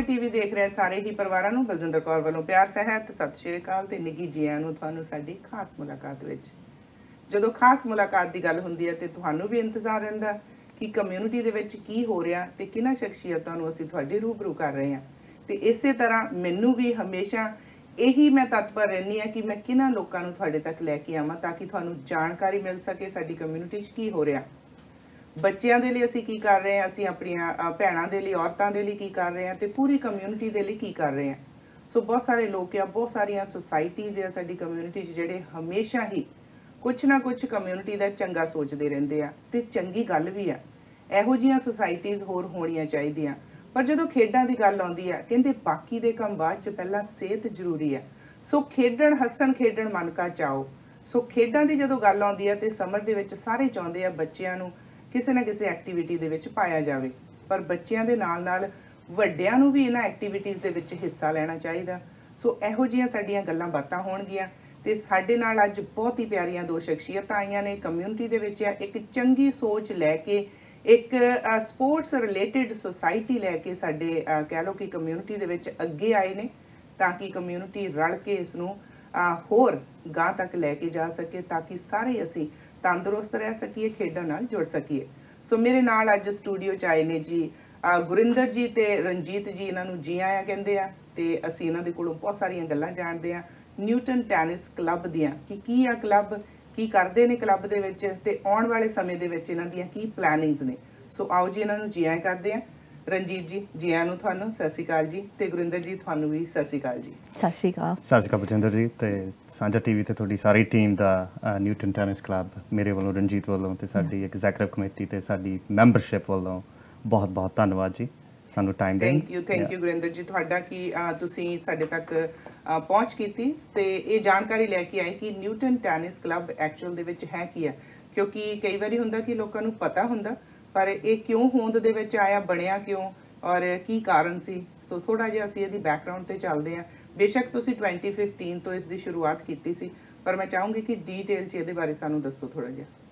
ਸਾਂਝਾ ਟੀਵੀ ਦੇਖ ਰਹੇ ਸਾਰੇ ਹੀ ਪਰਿਵਾਰਾਂ ਨੂੰ ਬਲਜਿੰਦਰ ਕੌਰ ਵੱਲੋਂ ਪਿਆਰ ਸਹਿਤ ਸਤਿ ਸ਼੍ਰੀ ਅਕਾਲ ਤੇ ਨਿੱਘੀ ਜੀਆਂ ਨੂੰ ਤੁਹਾਨੂੰ ਸਾਡੀ ਖਾਸ ਮੁਲਾਕਾਤ ਵਿੱਚ। ਜਦੋਂ ਖਾਸ ਮੁਲਾਕਾਤ ਦੀ ਗੱਲ ਹੁੰਦੀ ਹੈ ਤੇ ਤੁਹਾਨੂੰ ਵੀ ਇੰਤਜ਼ਾਰ ਰਹਿੰਦਾ ਕਿ ਕਮਿਊਨਿਟੀ ਦੇ ਵਿੱਚ ਕੀ ਹੋ ਰਿਹਾ ਤੇ ਕਿਹਨਾਂ ਸ਼ਖਸੀਅਤਾਂ ਨੂੰ ਅਸੀਂ ਤੁਹਾਡੇ ਰੂਬਰੂ ਕਰ ਰਹੇ ਹਾਂ। ਤੇ ਇਸੇ ਤਰ੍ਹਾਂ ਮੈਨੂੰ ਵੀ ਹਮੇਸ਼ਾ ਇਹੀ ਮੈਂ ਤਤਪਰ ਰਹਿੰਦੀ ਹਾਂ ਕਿ ਮੈਂ ਕਿਹਨਾਂ ਲੋਕਾਂ ਨੂੰ ਤੁਹਾਡੇ ਤੱਕ ਲੈ ਕੇ ਆਵਾਂ ਤਾਂ ਕਿ ਤੁਹਾਨੂੰ ਜਾਣਕਾਰੀ ਮਿਲ ਸਕੇ ਸਾਡੀ ਕਮਿਊਨਿਟੀ 'ਚ ਕੀ ਹੋ ਰਿਹਾ, ਬੱਚਿਆਂ ਦੇ ਲਈ ਅਸੀਂ ਕੀ ਕਰ ਰਹੇ ਹਾਂ, ਅਸੀਂ ਆਪਣੀਆਂ ਭੈਣਾਂ ਦੇ ਲਈ, ਔਰਤਾਂ ਦੇ ਲਈ ਕੀ ਕਰ ਰਹੇ ਹਾਂ ਤੇ ਪੂਰੀ ਕਮਿਊਨਿਟੀ ਦੇ ਲਈ ਕੀ ਕਰ ਰਹੇ ਹਾਂ। ਸੋ ਬਹੁਤ ਸਾਰੇ ਲੋਕ ਆ, ਬਹੁਤ ਸਾਰੀਆਂ ਸੁਸਾਇਟੀਜ਼ ਆ ਸਾਡੀ ਕਮਿਊਨਿਟੀ 'ਚ ਜਿਹੜੇ ਹਮੇਸ਼ਾ ਹੀ ਕੁਛ ਨਾ ਕੁਛ ਕਮਿਊਨਿਟੀ ਦਾ ਚੰਗਾ ਸੋਚਦੇ ਰਹਿੰਦੇ ਆ ਤੇ ਚੰਗੀ ਗੱਲ ਵੀ ਆ। ਇਹੋ ਜਿਹੀਆਂ ਸੁਸਾਇਟੀਜ਼ ਹੋਰ ਹੋਣੀਆਂ ਚਾਹੀਦੀਆਂ। ਪਰ ਜਦੋਂ ਖੇਡਾਂ ਦੀ ਗੱਲ ਆਉਂਦੀ ਆ ਕਹਿੰਦੇ ਬਾਕੀ ਦੇ ਕੰਮ ਬਾਅਦ 'ਚ ਪਹਿਲਾਂ ਸਿਹਤ ਜ਼ਰੂਰੀ ਆ। ਸੋ ਖੇਡਣ, ਹੱਸਣ ਖੇਡਣ ਮਨ ਕਾ ਚਾਓ। ਸੋ ਖੇਡਾਂ ਦੀ ਜਦੋਂ ਗੱਲ ਆਉਂਦੀ ਆ ਤੇ ਸਮਰ ਦੇ ਵਿੱਚ ਸਾਰੇ ਚਾਹੁੰਦੇ ਆ ਬੱਚਿਆਂ ਨੂੰ ਕਿਸੇ ਨਾ ਕਿਸੇ ਐਕਟੀਵਿਟੀ ਦੇ ਵਿੱਚ ਪਾਇਆ ਜਾਵੇ, ਪਰ ਬੱਚਿਆਂ ਦੇ ਨਾਲ ਨਾਲ ਵੱਡਿਆਂ ਨੂੰ ਵੀ ਇਹਨਾਂ ਐਕਟੀਵਿਟੀਜ਼ ਦੇ ਵਿੱਚ ਹਿੱਸਾ ਲੈਣਾ ਚਾਹੀਦਾ। ਸੋ ਇਹੋ ਜਿਹੀਆਂ ਸਾਡੀਆਂ ਗੱਲਾਂ ਬਾਤਾਂ ਹੋਣਗੀਆਂ ਤੇ ਸਾਡੇ ਨਾਲ ਅੱਜ ਬਹੁਤ ਹੀ ਪਿਆਰੀਆਂ ਦੋ ਸ਼ਖਸੀਅਤਾਂ ਆਈਆਂ ਨੇ ਕਮਿਊਨਿਟੀ ਦੇ ਵਿੱਚ। ਇੱਕ ਚੰਗੀ ਸੋਚ ਲੈ ਕੇ ਇੱਕ ਸਪੋਰਟਸ ਰਿਲੇਟਿਡ ਸੁਸਾਇਟੀ ਲੈ ਕੇ ਸਾਡੇ ਕਹਿ ਲਓ ਕਿ ਕਮਿਊਨਿਟੀ ਦੇ ਵਿੱਚ ਅੱਗੇ ਆਏ ਨੇ ਤਾਂ ਕਿ ਕਮਿਊਨਿਟੀ ਰਲ ਕੇ ਇਸ ਨੂੰ ਹੋਰ ਗਾਂ ਤੱਕ ਲੈ ਕੇ ਜਾ ਸਕੇ ਤਾਂ ਕਿ ਸਾਰੇ ਅਸੀਂ ਤੰਦਰੁਸਤ ਰਹਿ ਸਕੀਏ, ਖੇਡਾਂ ਨਾਲ ਜੁੜ ਸਕੀਏ। ਸੋ ਮੇਰੇ ਨਾਲ ਅੱਜ ਸਟੂਡੀਓ 'ਚ ਆਏ ਨੇ ਜੀ ਗੁਰਿੰਦਰ ਜੀ ਤੇ ਰਣਜੀਤ ਜੀ। ਇਹਨਾਂ ਨੂੰ ਜੀ ਆਇਆਂ ਕਹਿੰਦੇ ਆ ਤੇ ਅਸੀਂ ਇਹਨਾਂ ਦੇ ਕੋਲੋਂ ਬਹੁਤ ਸਾਰੀਆਂ ਗੱਲਾਂ ਜਾਣਦੇ ਆ ਨਿਊਟਨ ਟੈਨਿਸ ਕਲੱਬ ਦੀਆਂ ਕਿ ਕੀ ਆ ਕਲੱਬ, ਕੀ ਕਰਦੇ ਨੇ ਕਲੱਬ ਦੇ ਵਿੱਚ ਤੇ ਆਉਣ ਵਾਲੇ ਸਮੇਂ ਦੇ ਵਿੱਚ ਇਹਨਾਂ ਦੀਆਂ ਕੀ ਪਲੈਨਿੰਗਸ ਨੇ। ਸੋ ਆਓ ਜੀ ਇਹਨਾਂ ਨੂੰ ਜੀ ਆਇਆਂ ਕਰਦੇ ਆ। ਰਣਜੀਤ ਜੀ ਜੀ ਆਇਆਂ ਨੂੰ ਤੁਹਾਨੂੰ, ਸਤਿ ਸ਼੍ਰੀ ਅਕਾਲ ਜੀ। ਤੇ ਗੁਰਿੰਦਰ ਜੀ ਤੁਹਾਨੂੰ ਵੀ ਸਤਿ ਸ਼੍ਰੀ ਅਕਾਲ ਜੀ। ਸਤਿ ਸ਼੍ਰੀ ਅਕਾਲ। ਸਤਿ ਸ਼੍ਰੀ ਅਕਾਲ ਬਲਜਿੰਦਰ ਜੀ ਤੇ ਸਾਂਝਾ ਟੀਵੀ ਤੇ ਤੁਹਾਡੀ ਸਾਰੀ ਟੀਮ ਦਾ ਨਿਊਟਨ ਟੈਨਿਸ ਕਲੱਬ ਮੇਰੇ ਵੱਲੋਂ, ਰਣਜੀਤ ਵੱਲੋਂ ਤੇ ਸਾਡੀ ਐਗਜ਼ੈਕਟਿਵ ਕਮੇਟੀ ਤੇ ਸਾਡੀ ਮੈਂਬਰਸ਼ਿਪ ਵੱਲੋਂ ਬਹੁਤ ਬਹੁਤ ਧੰਨਵਾਦ ਜੀ ਸਾਨੂੰ ਟਾਈਮ ਦੇਣ। ਥੈਂਕ ਯੂ ਗੁਰਿੰਦਰ ਜੀ ਤੁਹਾਡਾ ਕਿ ਤੁਸੀਂ ਸਾਡੇ ਤੱਕ ਪਹੁੰਚ ਕੀਤੀ ਤੇ ਇਹ ਜਾਣਕਾਰੀ ਲੈ ਕੇ ਆਏ ਕਿ ਨਿਊਟਨ ਟੈਨਿਸ ਕਲੱਬ ਐਕਚੁਅਲ ਦੇ ਵਿੱਚ ਹੈ ਕੀ ਹੈ। ਕਿਉਂਕਿ ਕਈ ਵਾਰੀ ਹੁੰਦਾ ਕਿ ਲੋਕਾਂ ਨੂੰ ਪਤਾ ਹੁੰਦਾ ਪਰ ਇਹ ਕਿਉਂ ਹੋਂਦ ਦੇ ਵਿੱਚ ਆਇਆ, ਬਣਿਆ ਕਿਉਂ ਔਰ ਕੀ ਕਾਰਨ ਸੀ। ਸੋ ਥੋੜਾ ਜਿਹਾ ਅਸੀਂ ਇਹਦੀ ਬੈਕਗ੍ਰਾਉਂਡ ਤੇ ਚੱਲਦੇ ਹਾਂ। ਬੇਸ਼ੱਕ ਤੁਸੀਂ 2015 ਤੋਂ ਇਸ ਦੀ ਸ਼ੁਰੂਆਤ ਕੀਤੀ ਸੀ ਪਰ ਮੈਂ ਚਾਹੂੰਗੀ ਕਿ ਡੀਟੇਲ 'ਚ ਇਹਦੇ ਬਾਰੇ ਸਾਨੂੰ ਦੱਸੋ ਥੋੜਾ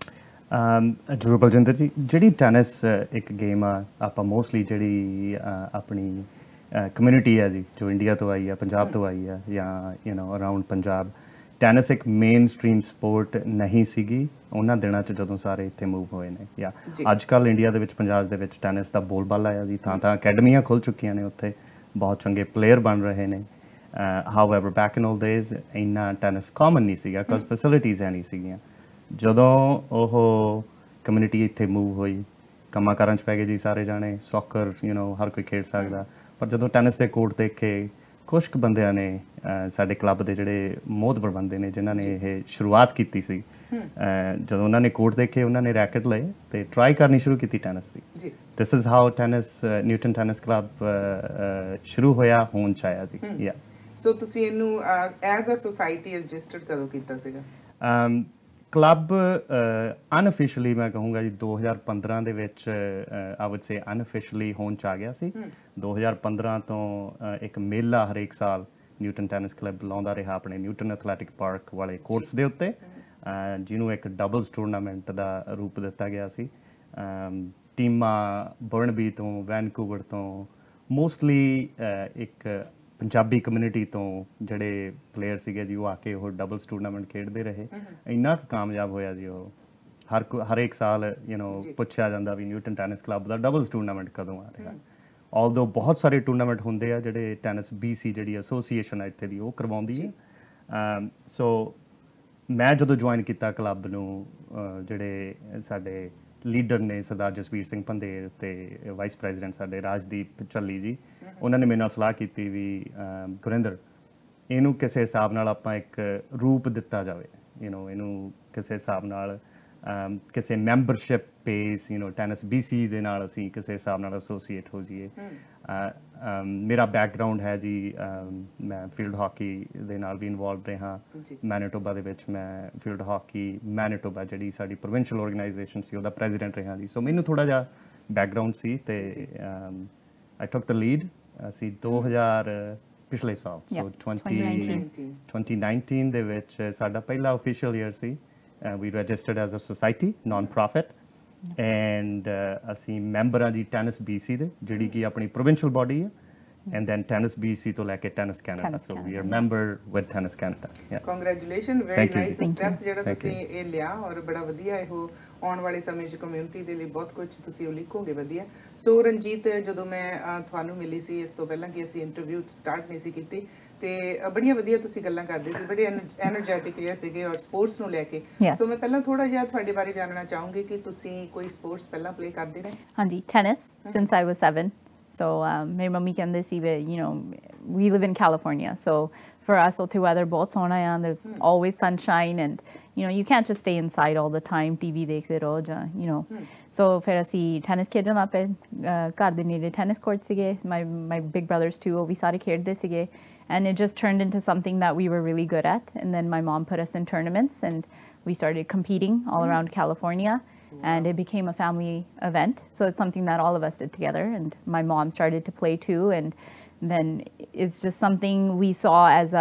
ਜਿਹਾ। ਜ਼ਰੂਰ ਬਲਜਿੰਦਰ ਜੀ। ਜਿਹੜੀ ਟੈਨਿਸ ਇੱਕ ਗੇਮ ਆ, ਆਪਾਂ ਮੋਸਟਲੀ ਜਿਹੜੀ ਆਪਣੀ ਕਮਿਊਨਿਟੀ ਹੈ ਜੀ ਜੋ ਇੰਡੀਆ ਤੋਂ ਆਈ ਆ, ਪੰਜਾਬ ਤੋਂ ਆਈ ਆ ਜਾਂ ਅਰਾਊਂਡ ਪੰਜਾਬ, ਟੈਨਿਸ ਇੱਕ ਮੇਨ ਸਟਰੀਮ ਸਪੋਰਟ ਨਹੀਂ ਸੀਗੀ ਉਹਨਾਂ ਦਿਨਾਂ 'ਚ ਜਦੋਂ ਸਾਰੇ ਇੱਥੇ ਮੂਵ ਹੋਏ ਨੇ। ਜਾਂ ਅੱਜ ਕੱਲ੍ਹ ਇੰਡੀਆ ਦੇ ਵਿੱਚ, ਪੰਜਾਬ ਦੇ ਵਿੱਚ ਟੈਨਿਸ ਦਾ ਬੋਲਬਾਲਾ ਆ ਜੀ। ਥਾਂ ਅਕੈਡਮੀਆਂ ਖੁੱਲ੍ਹ ਚੁੱਕੀਆਂ ਨੇ, ਉੱਥੇ ਬਹੁਤ ਚੰਗੇ ਪਲੇਅਰ ਬਣ ਰਹੇ ਨੇ। However back in old days ਇੰਨਾ ਟੈਨਿਸ ਕਾਮਨ ਨਹੀਂ ਸੀਗਾ ਬਿਕੋਜ਼ ਫੈਸਿਲਿਟੀਜ਼ ਹੈ ਨਹੀਂ ਸੀਗੀਆਂ। ਜਦੋਂ ਉਹ ਕਮਿਊਨਿਟੀ ਇੱਥੇ ਮੂਵ ਹੋਈ, ਕੰਮਾਂ ਕਾਰਾਂ 'ਚ ਪੈ ਗਏ ਜੀ ਸਾਰੇ ਜਾਣੇ। ਸੌਕਰ ਹਰ ਕੋਈ ਖੇਡ ਸਕਦਾ, ਪਰ ਜਦੋਂ ਟੈਨਿਸ ਦੇ ਕੋਰਟ ਦੇਖੇ ਕੁਛ ਕੁ ਬੰਦਿਆਂ ਨੇ ਸਾਡੇ ਕਲੱਬ ਦੇ ਜਿਹੜੇ ਮੋਹਤਬਰ ਬੰਦੇ ਨੇ ਜਿਨ੍ਹਾਂ ਨੇ ਇਹ ਸ਼ੁਰੂਆਤ ਕੀਤੀ ਸੀ, ਜਦੋਂ ਉਹਨਾਂ ਨੇ ਕੋਰਟ ਦੇਖੇ ਉਹਨਾਂ ਨੇ ਰੈਕਟ ਲਏ ਤੇ ਟਰਾਈ ਕਰਨੀ ਸ਼ੁਰੂ ਕੀਤੀ ਟੈਨਿਸ ਦੀ। This is how tennis Newton tennis club ਸ਼ੁਰੂ ਹੋਇਆ, ਹੋਂਦ 'ਚ ਆਇਆ ਜੀ। ਸੋ ਤੁਸੀਂ ਇਹਨੂੰ ਐਜ਼ ਅ ਸੁਸਾਇਟੀ ਰਜਿਸਟਰਡ ਕਦੋਂ ਕੀਤਾ ਸੀਗਾ? ਕਲੱਬ ਅਨਅਫੀਸ਼ੀਅਲੀ ਮੈਂ ਕਹੂੰਗਾ ਜੀ 2015 ਦੇ ਵਿੱਚ ਆਈ ਵੁੱਡ ਸੇ ਅਨਅਫੀਸ਼ੀਅਲੀ ਹੋਂਦ 'ਚ ਆ ਗਿਆ ਸੀ। 2015 ਤੋਂ ਇੱਕ ਮੇਲਾ ਹਰੇਕ ਸਾਲ ਨਿਊਟਨ ਟੈਨਿਸ ਕਲੱਬ ਲਾਉਂਦਾ ਰਿਹਾ ਆਪਣੇ ਨਿਊਟਨ ਐਥਲੈਟਿਕ ਪਾਰਕ ਵਾਲੇ ਕੋਰਟਸ ਦੇ ਉੱਤੇ, ਜਿਹਨੂੰ ਇੱਕ ਡਬਲਸ ਟੂਰਨਾਮੈਂਟ ਦਾ ਰੂਪ ਦਿੱਤਾ ਗਿਆ ਸੀ। ਟੀਮਾਂ ਬਰਨਬੀ ਤੋਂ, ਵੈਨਕੂਵਰ ਤੋਂ, ਮੋਸਟਲੀ ਇੱਕ ਪੰਜਾਬੀ ਕਮਿਊਨਿਟੀ ਤੋਂ ਜਿਹੜੇ ਪਲੇਅਰ ਸੀਗੇ ਜੀ ਉਹ ਆ ਕੇ ਉਹ ਡਬਲਸ ਟੂਰਨਾਮੈਂਟ ਖੇਡਦੇ ਰਹੇ। ਇੰਨਾ ਕਾਮਯਾਬ ਹੋਇਆ ਜੀ ਉਹ। ਹਰੇਕ ਸਾਲ ਪੁੱਛਿਆ ਜਾਂਦਾ ਵੀ ਨਿਊਟਨ ਟੈਨਿਸ ਕਲੱਬ ਦਾ ਡਬਲਸ ਟੂਰਨਾਮੈਂਟ ਕਦੋਂ ਆ ਰਿਹਾ। ਆਲਦੋ ਬਹੁਤ ਸਾਰੇ ਟੂਰਨਾਮੈਂਟ ਹੁੰਦੇ ਆ ਜਿਹੜੇ ਟੈਨਿਸ BC ਜਿਹੜੀ ਐਸੋਸੀਏਸ਼ਨ ਹੈ ਇੱਥੇ ਦੀ ਉਹ ਕਰਵਾਉਂਦੀ ਹੈ। ਸੋ ਮੈਂ ਜਦੋਂ ਜੁਆਇਨ ਕੀਤਾ ਕਲੱਬ ਨੂੰ, ਜਿਹੜੇ ਸਾਡੇ ਲੀਡਰ ਨੇ ਸਰਦਾਰ ਜਸਵੀਰ ਸਿੰਘ ਪੰਧੇਰ ਤੇ ਵਾਈਸ ਪ੍ਰੈਜ਼ੀਡੈਂਟ ਸਾਡੇ ਰਾਜਦੀਪ ਚੱਲੀ ਜੀ, ਉਹਨਾਂ ਨੇ ਮੇਰੇ ਨਾਲ ਸਲਾਹ ਕੀਤੀ ਵੀ ਗੁਰਿੰਦਰ ਇਹਨੂੰ ਕਿਸੇ ਹਿਸਾਬ ਨਾਲ ਆਪਾਂ ਇੱਕ ਰੂਪ ਦਿੱਤਾ ਜਾਵੇ, ਇਹਨੂੰ ਕਿਸੇ ਹਿਸਾਬ ਨਾਲ ਕਿਸੇ ਮੈਂਬਰਸ਼ਿਪ ਬੇਸ ਟੈਨਿਸ BC ਦੇ ਨਾਲ ਅਸੀਂ ਕਿਸੇ ਹਿਸਾਬ ਨਾਲ ਐਸੋਸੀਏਟ ਹੋ ਜਾਈਏ। ਮੇਰਾ ਬੈਕਗਰਾਊਂਡ ਹੈ ਜੀ, ਮੈਂ ਫੀਲਡ ਹਾਕੀ ਦੇ ਨਾਲ ਵੀ ਇਨਵੋਲਵ ਰਿਹਾ। ਮੈਨੀਟੋਬਾ ਦੇ ਵਿੱਚ ਮੈਂ ਫੀਲਡ ਹਾਕੀ ਮੈਨੀਟੋਬਾ ਜਿਹੜੀ ਸਾਡੀ ਪ੍ਰੋਵਿੰਸ਼ੀਅਲ ਆਰਗੇਨਾਈਜੇਸ਼ਨ ਸੀ ਉਹਦਾ ਪ੍ਰੈਜ਼ੀਡੈਂਟ ਰਿਹਾ ਜੀ। ਸੋ ਮੈਨੂੰ ਥੋੜ੍ਹਾ ਜਿਹਾ ਬੈਕਗਰਾਊਂਡ ਸੀ ਤੇ ਆਈ ਟੁੱਕ ਦ ਲੀਡ। ਅਸੀਂ 2000 ਪਿਛਲੇ ਸਾਲ ਸੋ 2019 ਦੇ ਵਿੱਚ ਸਾਡਾ ਪਹਿਲਾ ਓਫੀਸ਼ੀਅਲ ਈਅਰ ਸੀ। We registered as a society, non-profit, and ਅਸੀਂ ਮੈਂਬਰ ਹਾਂ ਜੀ ਟੈਨਿਸ BC ਦੇ, ਜਿਹੜੀ ਕਿ ਆਪਣੀ ਪ੍ਰੋਵਿੰਸ਼ੀਅਲ ਬਾਡੀ ਹੈ। and then Tennis BC to like Tennis Canada. Tennis So we Canada, are member with Tennis Canada. Yeah. Congratulation very Thank you. Nice Thank step ਜਿਹੜਾ Thank ਤੁਸੀਂ ਇਹ ਲਿਆ ਔਰ ਬੜਾ ਵਧੀਆ ਇਹੋ ਆਉਣ ਵਾਲੇ ਸਮੇਂ 'ਚ ਕਮਿਊਨਿਟੀ ਦੇ ਲਈ ਬਹੁਤ ਕੁਝ ਤੁਸੀਂ ਉਹ ਲਿਖੋਗੇ ਵਧੀਆ ਸੋ ਰਣਜੀਤ ਜਦੋਂ ਮੈਂ ਤੁਹਾਨੂੰ ਮਿਲੀ ਸੀ ਇਸ ਤੋਂ ਪਹਿਲਾਂ ਕਿ ਅਸੀਂ ਇੰਟਰਵਿਊ ਸਟਾਰਟ ਨਹੀਂ ਸੀ ਕੀਤੀ ਤੇ ਬੜੀਆਂ ਵਧੀਆ ਤੁਸੀਂ ਗੱਲਾਂ ਕਰਦੇ ਸੀ ਬੜੇ ਐਨਰਜੈਟਿਕ ਜਿਹਾ ਸੀਗੇ ਔਰ ਸਪੋਰਟਸ ਨੂੰ ਲੈ ਕੇ ਸੋ ਮੈਂ ਪਹਿਲਾਂ ਥੋੜਾ ਜਿਹਾ ਤੁਹਾਡੇ ਬਾਰੇ ਜਾਣਨਾ ਚਾਹੂੰਗੀ ਕਿ ਤੁਸੀਂ ਕੋਈ ਸਪੋਰਟਸ ਪਹਿਲਾਂ ਪਲੇ ਕਰਦੇ ਰਹੇ ਹਾਂਜੀ tennis since I was 7. So ਮੇਰੀ ਮੰਮੀ ਕਹਿੰਦੇ ਸੀ ਵੀ you know we live in California so for us ਉੱਥੇ weather ਬਹੁਤ ਸੋਹਣਾ ਆ there's always sunshine and you know you can't just stay inside all the time TV ਦੇਖਦੇ ਰਹੋ ਜਾਂ you know so ਫਿਰ ਅਸੀਂ tennis ਖੇਡਣ ਲੱਗ ਪਏ ਘਰ ਦੇ ਨੇੜੇ tennis court ਸੀਗੇ my big brothers too ਉਹ ਵੀ ਸਾਰੇ ਖੇਡਦੇ ਸੀਗੇ and it just turned into something that we were really good at and then my mom put us in tournaments and we started competing all around California. And it became a family event. So it's something that all of us did together. And my mom started to play too. And then it's just something we saw as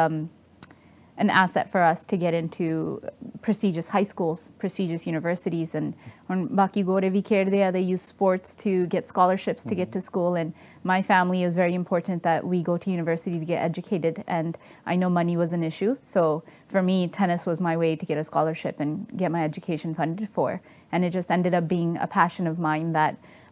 an asset for us to get into prestigious high schools, prestigious universities. And when Baki Gore vi khelde, they use sports to get scholarships to get to school. And my family is very important that we go to university to get educated. And I know money was an issue. So for me, tennis was my way to get a scholarship and get my education funded for. And it just ended up being a passion of mine that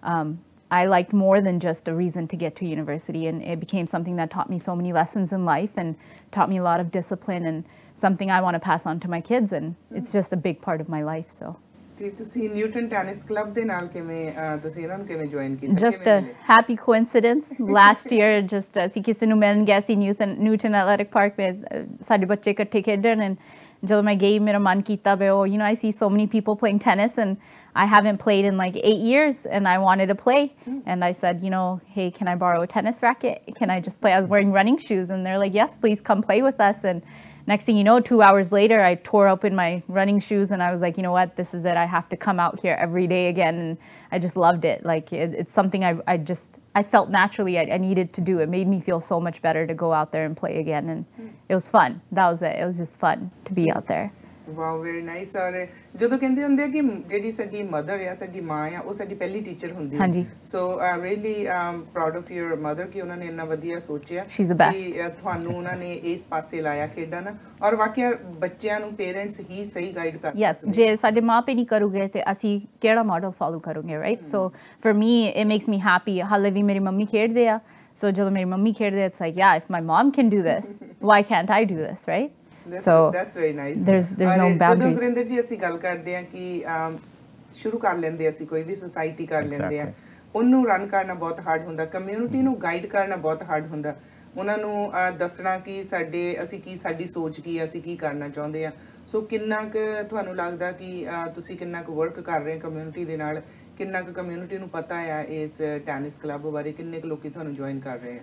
I liked more than just a reason to get to university. And it became something that taught me so many lessons in life and taught me a lot of discipline and something I want to pass on to my kids. And it's just a big part of my life. So. ਤੇ ਤੁਸੀਂ Newton tennis club ਦੇ ਨਾਲ ਕਿਵੇਂ ਤੁਸੀਂ ਇਹਨਾਂ ਨੂੰ ਕਿਵੇਂ join ਕੀਤਾ Just a happy coincidence. Last year, just ਅਸੀਂ ਕਿਸੇ ਨੂੰ ਮਿਲਣ ਗਏ ਸੀ Newton Athletic Park ਵਿੱਚ ਸਾਡੇ ਬੱਚੇ ਇਕੱਠੇ ਖੇਡਣ and ਜਦੋਂ ਮੈਂ ਗਈ ਮੇਰਾ ਮਨ ਕੀਤਾ ਵੀ oh you know I see so many people playing tennis and I haven't played in like 8 years and I wanted to play and I said you know hey can I borrow a tennis racket can I just play I was wearing running shoes and they're like yes please come play with us and next thing you know 2 hours later I tore open my running shoes and I was like you know what this is it I have to come out here every day again and I just loved it like it's something I felt naturally I needed to do. It made me feel so much better to go out there and play again and it was fun. That was it. It was just fun to be out there. Wow very nice ਔਰ ਜਦੋਂ ਕਹਿੰਦੇ ਹੁੰਦੇ ਆ ਕਿ ਜਿਹੜੀ ਸਾਡੀ mother ਆ ਸਾਡੀ ਮਾਂ ਆ ਉਹ ਸਾਡੀ ਪਹਿਲੀ ਟੀਚਰ ਹੁੰਦੀ ਹੈ so really proud of your mother ਕਿ ਉਹਨਾਂ ਨੇ ਇੰਨਾ ਵਧੀਆ ਸੋਚਿਆ ਕਿ ਤੁਹਾਨੂੰ ਉਹਨਾਂ ਨੇ ਇਸ ਪਾਸੇ ਲਾਇਆ ਖੇਡਾਂ ਨਾ ਔਰ ਵਾਕਿਆ ਬੱਚਿਆਂ ਨੂੰ ਪੇਰੈਂਟਸ ਹੀ ਸਹੀ ਗਾਈਡ ਕਰਦੇ ਯੈਸ ਜੇ ਸਾਡੇ ਮਾਪੇ ਨਹੀਂ ਕਰੂਗੇ ਤੇ ਅਸੀਂ ਕਿਹੜਾ ਮਾਡਲ ਫਾਲੋ ਕਰੂਗੇ right so for me it makes me happy ਹਾਲੇ ਵੀ ਮੇਰੀ ਮੰਮੀ ਖੇਡਦੇ ਆ ਸੋ ਜਦੋਂ ਮੇਰੀ ਮੰਮੀ ਖੇਡਦੇ it's like yeah if my mum can do this why can't I do this right So that's very nice. There's no boundaries. ਜਦੋਂ ਗੁਰਿੰਦਰ ਜੀ ਅਸੀਂ ਗੱਲ ਕਰਦੇ ਆ ਕਿ ਸ਼ੁਰੂ ਕਰ ਲੈਂਦੇ ਅਸੀਂ ਕੋਈ ਵੀ ਸੁਸਾਇਟੀ ਕਰ ਲੈਂਦੇ ਆ ਉਹਨੂੰ ਰਨ ਕਰਨਾ ਬਹੁਤ ਹਾਰਡ ਹੁੰਦਾ ਕਮਿਊਨਿਟੀ ਨੂੰ ਗਾਈਡ ਕਰਨਾ ਬਹੁਤ ਹਾਰਡ ਹੁੰਦਾ ਉਹਨਾਂ ਨੂੰ ਦੱਸਣਾ ਕਿ ਅਸੀਂ ਕੀ ਸਾਡੀ ਸੋਚ ਕੀ ਅਸੀਂ ਕੀ ਕਰਨਾ ਚਾਹੁੰਦੇ ਆ ਸੋ ਕਿੰਨਾ ਕੁ ਤੁਹਾਨੂੰ ਲੱਗਦਾ ਕਿ ਤੁਸੀਂ ਕਿੰਨਾ ਕੁ ਵਰਕ ਕਰ ਰਹੇ ਕਮਿਊਨਿਟੀ ਦੇ ਨਾਲ ਕਿੰਨਾ ਕੁ ਕਮਿਊਨਿਟੀ ਨੂੰ ਪਤਾ ਆ ਇਸ ਟੈਨਿਸ ਕਲੱਬ ਬਾਰੇ ਕਿੰਨੇ ਕੁ ਲੋਕੀ ਤੁਹਾਨੂੰ ਜੁਆਇਨ ਕਰ ਰਹੇ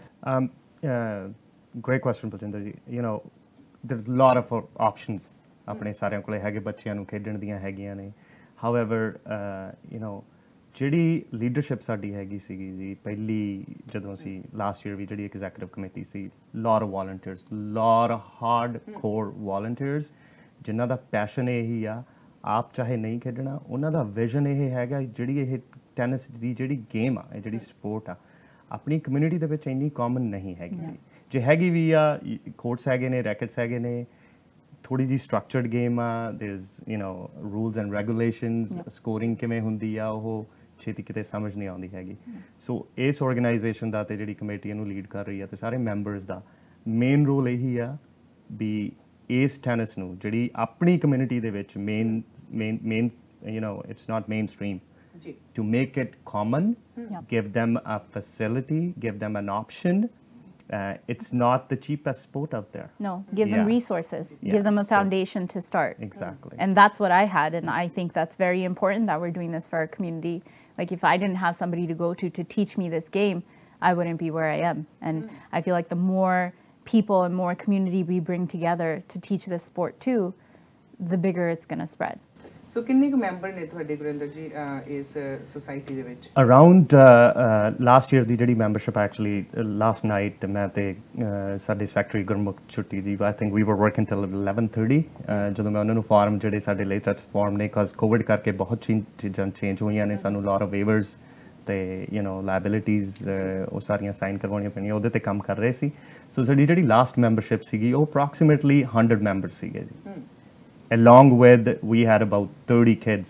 ਆ great question Bhajinder ji you know there's a lot of options ਆਪਣੇ ਸਾਰਿਆਂ ਕੋਲੇ ਹੈਗੇ ਬੱਚਿਆਂ ਨੂੰ ਖੇਡਣ ਦੀਆਂ ਹੈਗੀਆਂ ਨੇ however you know ਜਿਹੜੀ ਲੀਡਰਸ਼ਿਪ ਸਾਡੀ ਹੈਗੀ ਸੀਗੀ ਜੀ ਪਹਿਲੀ ਜਦੋਂ ਅਸੀਂ ਲਾਸਟ ਈਅਰ ਵੀ ਜਿਹੜੀ ਐਗਜ਼ੈਕਟਿਵ ਕਮੇਟੀ ਸੀ lot of volunteers lot of hardcore volunteers ਜਿਨ੍ਹਾਂ ਦਾ ਪੈਸ਼ਨ ਇਹੀ ਆ ਆਪ ਚਾਹੇ ਨਹੀਂ ਖੇਡਣਾ ਉਹਨਾਂ ਦਾ ਵਿਜ਼ਨ ਇਹ ਹੈਗਾ ਜਿਹੜੀ ਇਹ ਟੈਨਿਸ ਦੀ ਜਿਹੜੀ ਗੇਮ ਆ ਇਹ ਜਿਹੜੀ ਸਪੋਰਟ ਆ ਆਪਣੀ ਕਮਿਊਨਿਟੀ ਦੇ ਵਿੱਚ ਇੰਨੀ ਕਾਮਨ ਨਹੀਂ ਹੈਗੀ ਜੇ ਹੈਗੀ ਵੀ ਆ ਕੋਰਟਸ ਹੈਗੇ ਨੇ ਰੈਕਟਸ ਹੈਗੇ ਨੇ ਥੋੜੀ ਜੀ ਸਟਰਕਚਰਡ ਗੇਮ ਆ there is you know rules and regulations scoring ਕਿਵੇਂ ਹੁੰਦੀ ਆ ਉਹ ਛੇਤੀ ਕਿਤੇ ਸਮਝ ਨਹੀਂ ਆਉਂਦੀ ਹੈਗੀ ਸੋ ਇਸ ਆਰਗੇਨਾਈਜੇਸ਼ਨ ਦਾ ਤੇ ਜਿਹੜੀ ਕਮੇਟੀ ਇਹਨੂੰ ਲੀਡ ਕਰ ਰਹੀ ਆ ਤੇ ਸਾਰੇ ਮੈਂਬਰਸ ਦਾ ਮੇਨ ਰੋਲ ਇਹੀ ਆ ਵੀ ਇਸ ਟੈਨਿਸ ਨੂੰ ਜਿਹੜੀ ਆਪਣੀ ਕਮਿਊਨਿਟੀ ਦੇ ਵਿੱਚ main you know it's not main stream to make it common, give them a facility, give them an option. It's not the cheapest sport out there. No, give them resources, give them a foundation to start. Exactly. And that's what I had, and I think that's very important that we're doing this for our community. Like if I didn't have somebody to go to teach me this game, I wouldn't be where I am. And I feel like the more people and more community we bring together to teach this sport too, the bigger it's going to spread. So ਕਿੰਨੇ ਕੁ member ਨੇ ਤੁਹਾਡੇ ਗੁਰਿੰਦਰ ਜੀ ਇਸ society ਦੇ ਵਿੱਚ around last year ਦੀ ਜਿਹੜੀ membership actually last night ਮੈਂ ਤੇ ਸਾਡੇ ਸੈਕਟਰੀ ਗੁਰਮੁਖ ਛੁੱਟੀ ਜੀ ਆਈ ਥਿੰਕ ਵੀ ਵਰ ਵਰਕਿੰਗ ਟਿਲ 11:30 ਜਦੋਂ ਮੈਂ ਉਹਨਾਂ ਨੂੰ ਫਾਰਮ ਜਿਹੜੇ ਸਾਡੇ ਲੇਟੈਸਟ ਫਾਰਮ ਨੇ ਕਾਜ਼ ਕੋਵਿਡ ਕਰਕੇ ਬਹੁਤ ਚੀਜ਼ਾਂ ਚੇਂਜ ਹੋਈਆਂ ਨੇ ਸਾਨੂੰ ਲੋਟ ਆਫ ਵੇਵਰਸ ਤੇ ਲਾਇਬਿਲਿਟੀਜ਼ ਉਹ ਸਾਰੀਆਂ ਸਾਈਨ ਕਰਵਾਉਣੀਆਂ ਪੈਣੀਆਂ, ਉਹਦੇ ਤੇ ਕੰਮ ਕਰ ਰਹੇ ਸੀ। ਸੋ ਸਾਡੀ ਜਿਹੜੀ ਲਾਸਟ ਮੈਂਬਰਸ਼ਿਪ ਸੀਗੀ ਉਹ ਅਪਰੋਕਸੀਮੇਟਲੀ 100 ਮੈਂਬਰਸ ਸੀਗੇ ਜੀ। Along with, we had about 30 kids